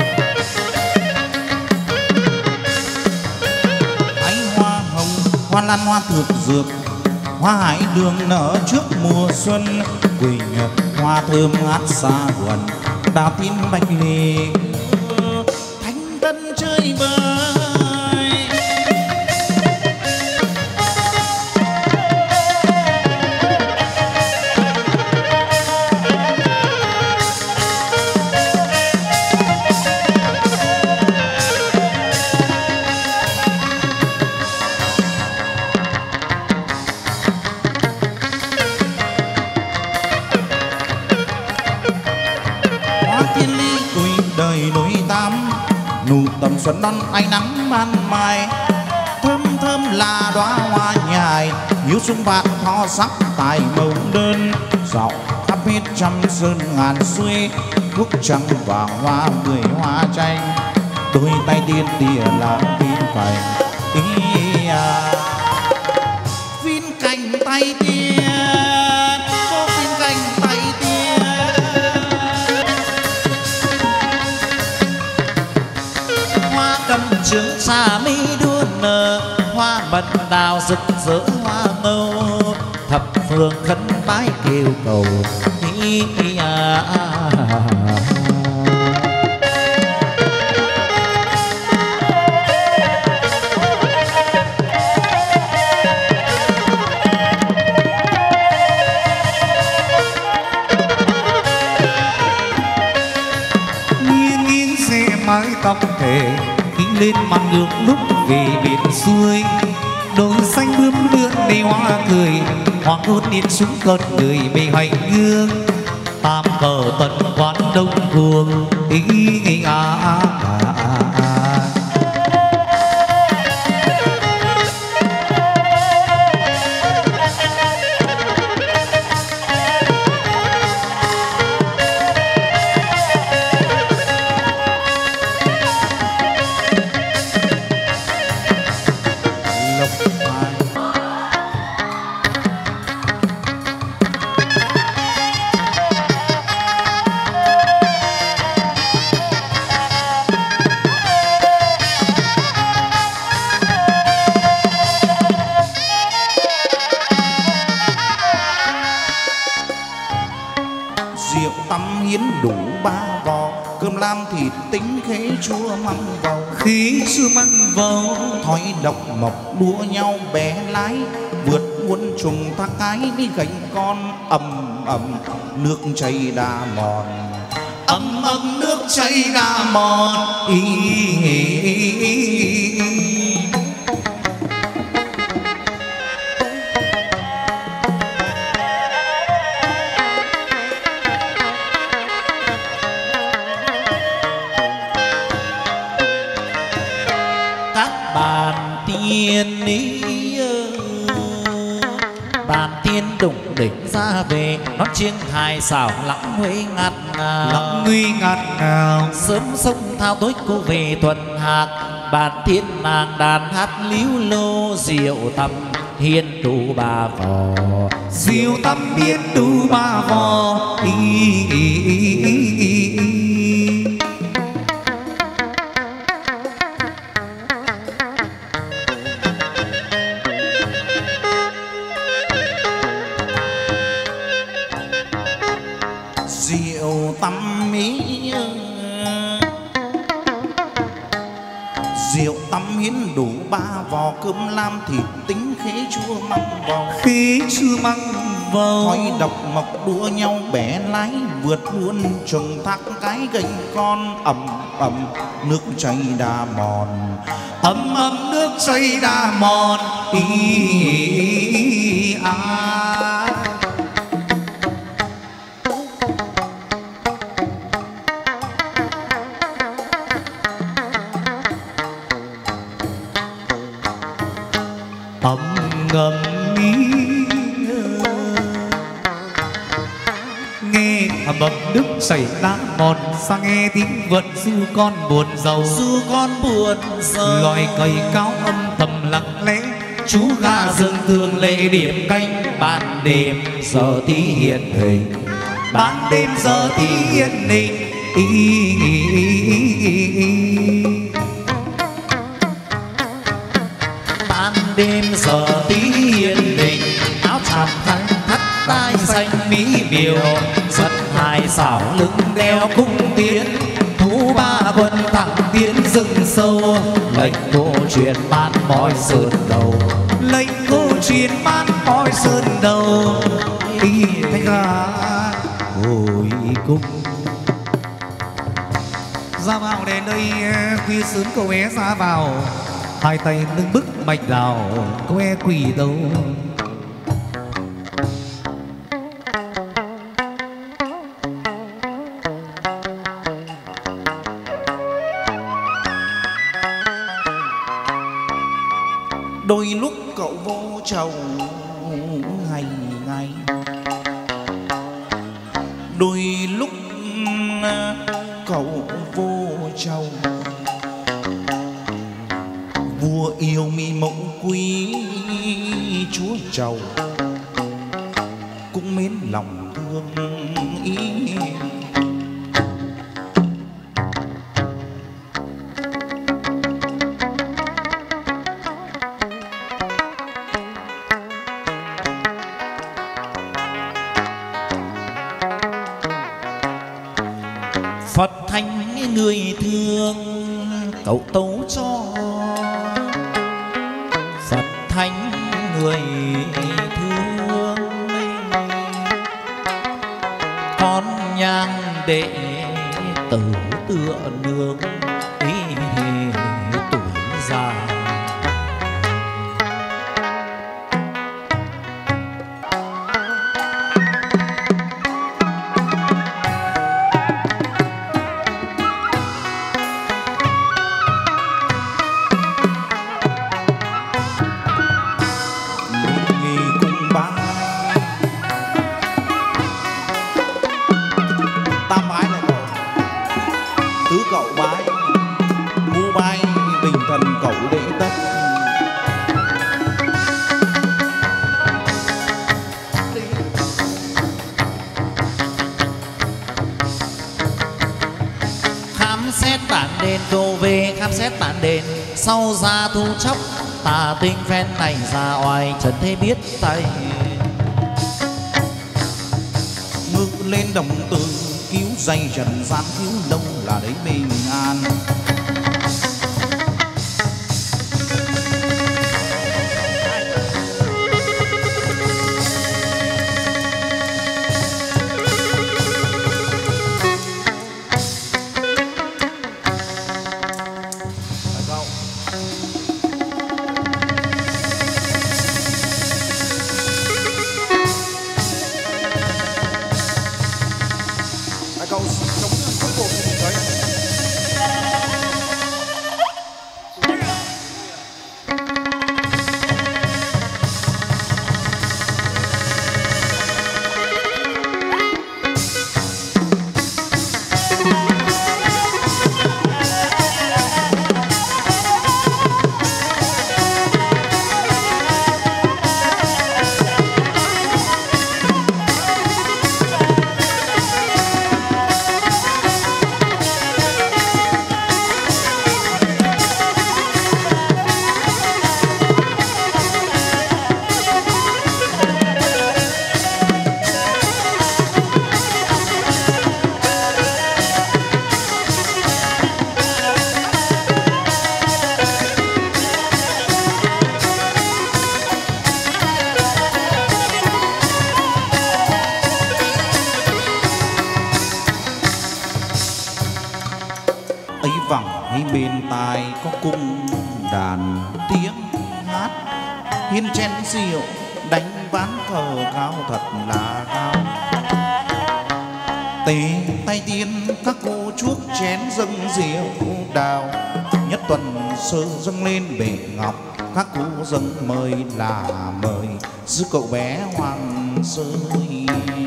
Hoa ăn hoa thược dược, hoa hải đường nở trước mùa xuân. Quỳnh hoa thơm ngát xa vườn, đào tím bạch lì thanh tân chơi vơi. Tầm xuân non ánh nắng ban mai, thơm thơm là đóa hoa nhài, hiếu sung vạn thọ sắc tài màu đơn. Dạo khắp hết trăm sơn ngàn xuôi, thuốc trắng và hoa mười hoa tranh. Đôi tay tiên tìa là viên cành, viên cành tay tiên, có viên cành tay tiên. Cầm trướng xa mi đua nở, hoa bần đào rực rỡ hoa ngâu. Thập phương khấn bái kêu cầu nghiêng nghiêng xe mái tóc thề lên mặt nước lúc về biển xuôi. Đồi xanh bướm lượn đầy hoa cười, hoàng hôn nhìn xuống con người mê hành hương. Tam cờ tận quán đông cuồng thịt tính khế chua măng vào, khí chua măng vào. Thói độc mộc đua nhau bé lái, vượt muôn trùng thác cái đi gánh con. Ầm ầm nước chảy đà mòn, ầm ầm nước chảy đà mòn. Bàn tiên đụng đỉnh ra về, nó chiêng hài xảo lặng nguy ngặt ngào. Sớm sông thao tối cô về tuần hạc, bàn tiên nàng đàn hát líu lô. Diệu tâm hiên đủ ba vò, diệu tâm hiên đủ ba vò. Diệu tâm ý, diệu tâm hiến đủ ba vò. Cơm lam thịt tính khế chua măng vào, khế chua măng vào. Thói độc mộc đua nhau bẻ lái, vượt muôn trùng thác cái gánh con. Ầm ầm nước chảy đà mòn, ầm ầm nước chảy đà mòn. Ầm ngầm nghe ầm ầm nước chảy đá mòn. Sang nghe tiếng vượn du con buồn rầu, du con buồn rầu. loài cây cao âm thầm lặng lẽ, chú gà rừng thường lệ điểm canh. Ban đêm giờ tí hiện hình, ban đêm giờ tí hiện hình. Ban đêm giờ tai xanh mỹ miều, rất hài xảo lưng đeo cung tiến, thú ba quân thẳng tiến rừng sâu, lệnh cô truyền ban mọi sơn đầu, lệnh cô truyền ban mọi sơn đầu, đi thanh ra hồi cung. Ra vào đến đây khuya sớm cậu bé ra vào, hai tay nâng bức mạch đào, cậu bé quỳ đâu. Đôi lúc cậu vô chồng ngày ngày, đôi lúc cậu vô chồng. Vua yêu mi mẫu quý chúa chầu, cũng mến lòng thương ý. Phật thánh người thương cậu tấu cho, Phật thánh người thương con nhang đệ tử tựa nương tuổi già. Bản đền sau ra thu chóc, tà tinh phen này ra oai trần thế biết tay. Ngước lên đồng tử cứu dây trần gian, cứu đông là đấy bình an. Bên tai có cung đàn tiếng hát, hiên chén rượu đánh ván cờ cao thật là cao. Tế tay tiên các cô chuốc chén dâng rượu đào, nhất tuần sơ dâng lên bể ngọc, các cô dâng mời là mời giữ cậu bé hoàng sơi.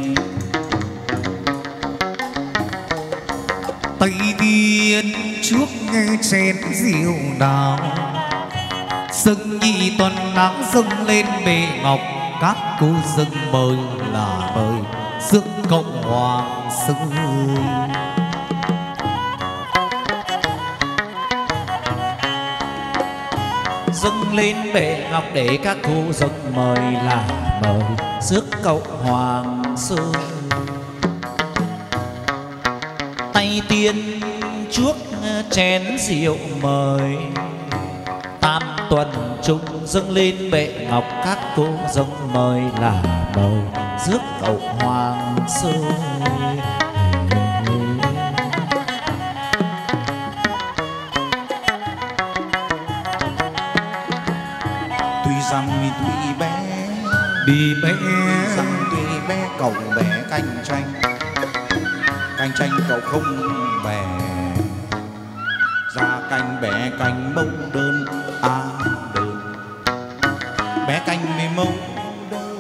Tây tiên chuốc nghe chén rượu đào, dâng nhị tuần nắng dâng lên bề ngọc, các cô dâng mời là mời rước cậu hoàng sơi. Dâng lên bệ ngọc để các cô dâng mời là mời rước cậu Hoàng Sơn. Tay tiên chuốc chén rượu mời, tam tuần trung dâng lên bệ ngọc các cô dâng mời là mời rước cậu Hoàng Sơn. Tuy rằng mi tuy bé rằng tuy bé cậu bé cạnh tranh cậu không bè, ra canh bé canh mẫu đơn đơn bé canh mi mẫu đơn.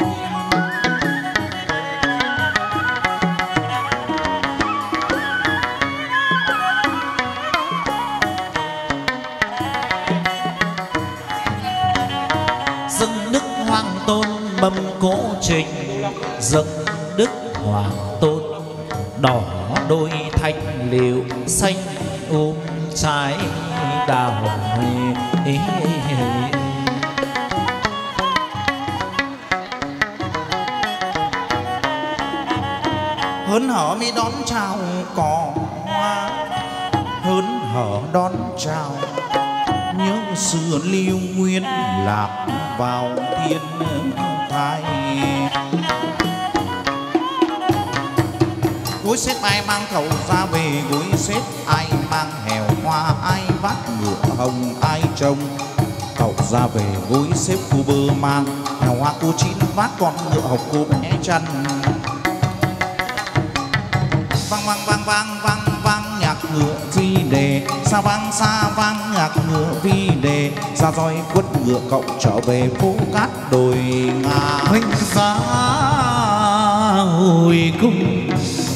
Dâng đức Hoàng Tôn mâm cỗ trình, dâng đức Hoàng Tôn đỏ đôi thanh liệu xanh trái đào. Hớn hở mi đón chào cỏ hoa, hớn hở đón chào nhớ xưa lưu nguyên lạc vào thiên thai. Gối xếp ai mang thầu ra về, gối xếp ai mang hèo hoa, ai vác ngựa hồng ai trông cậu ra về. Gối xếp cô bơ mang hèo hoa, cô chín vác con ngựa hồng cô bé chăn. Vang vang vang vang vang vang nhạc ngựa vi đề, xa vang nhạc ngựa vi đề, ra roi quất ngựa cậu trở về phố cát đồi ngà. huynh giá hồi cung.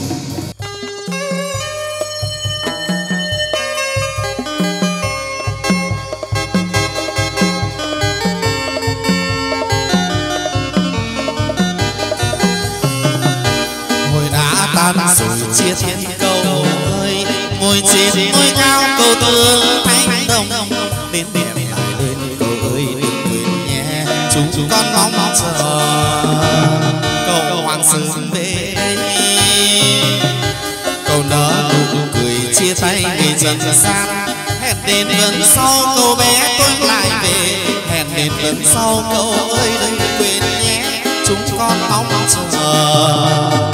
Rồi chia thiên cầu ơi, ngồi trên ngôi cao cầu tương thanh đồng, đến đẹp lại lên cầu ơi đừng quên nhé, chúng con mong chờ cầu Hoàng Sơn về đây. Cầu nở nụ cười chia tay người dần gian, hẹn đến lần sau cầu bé tôi lại về, hẹn đến lần sau cầu ơi đừng quên nhé, chúng con mong chờ.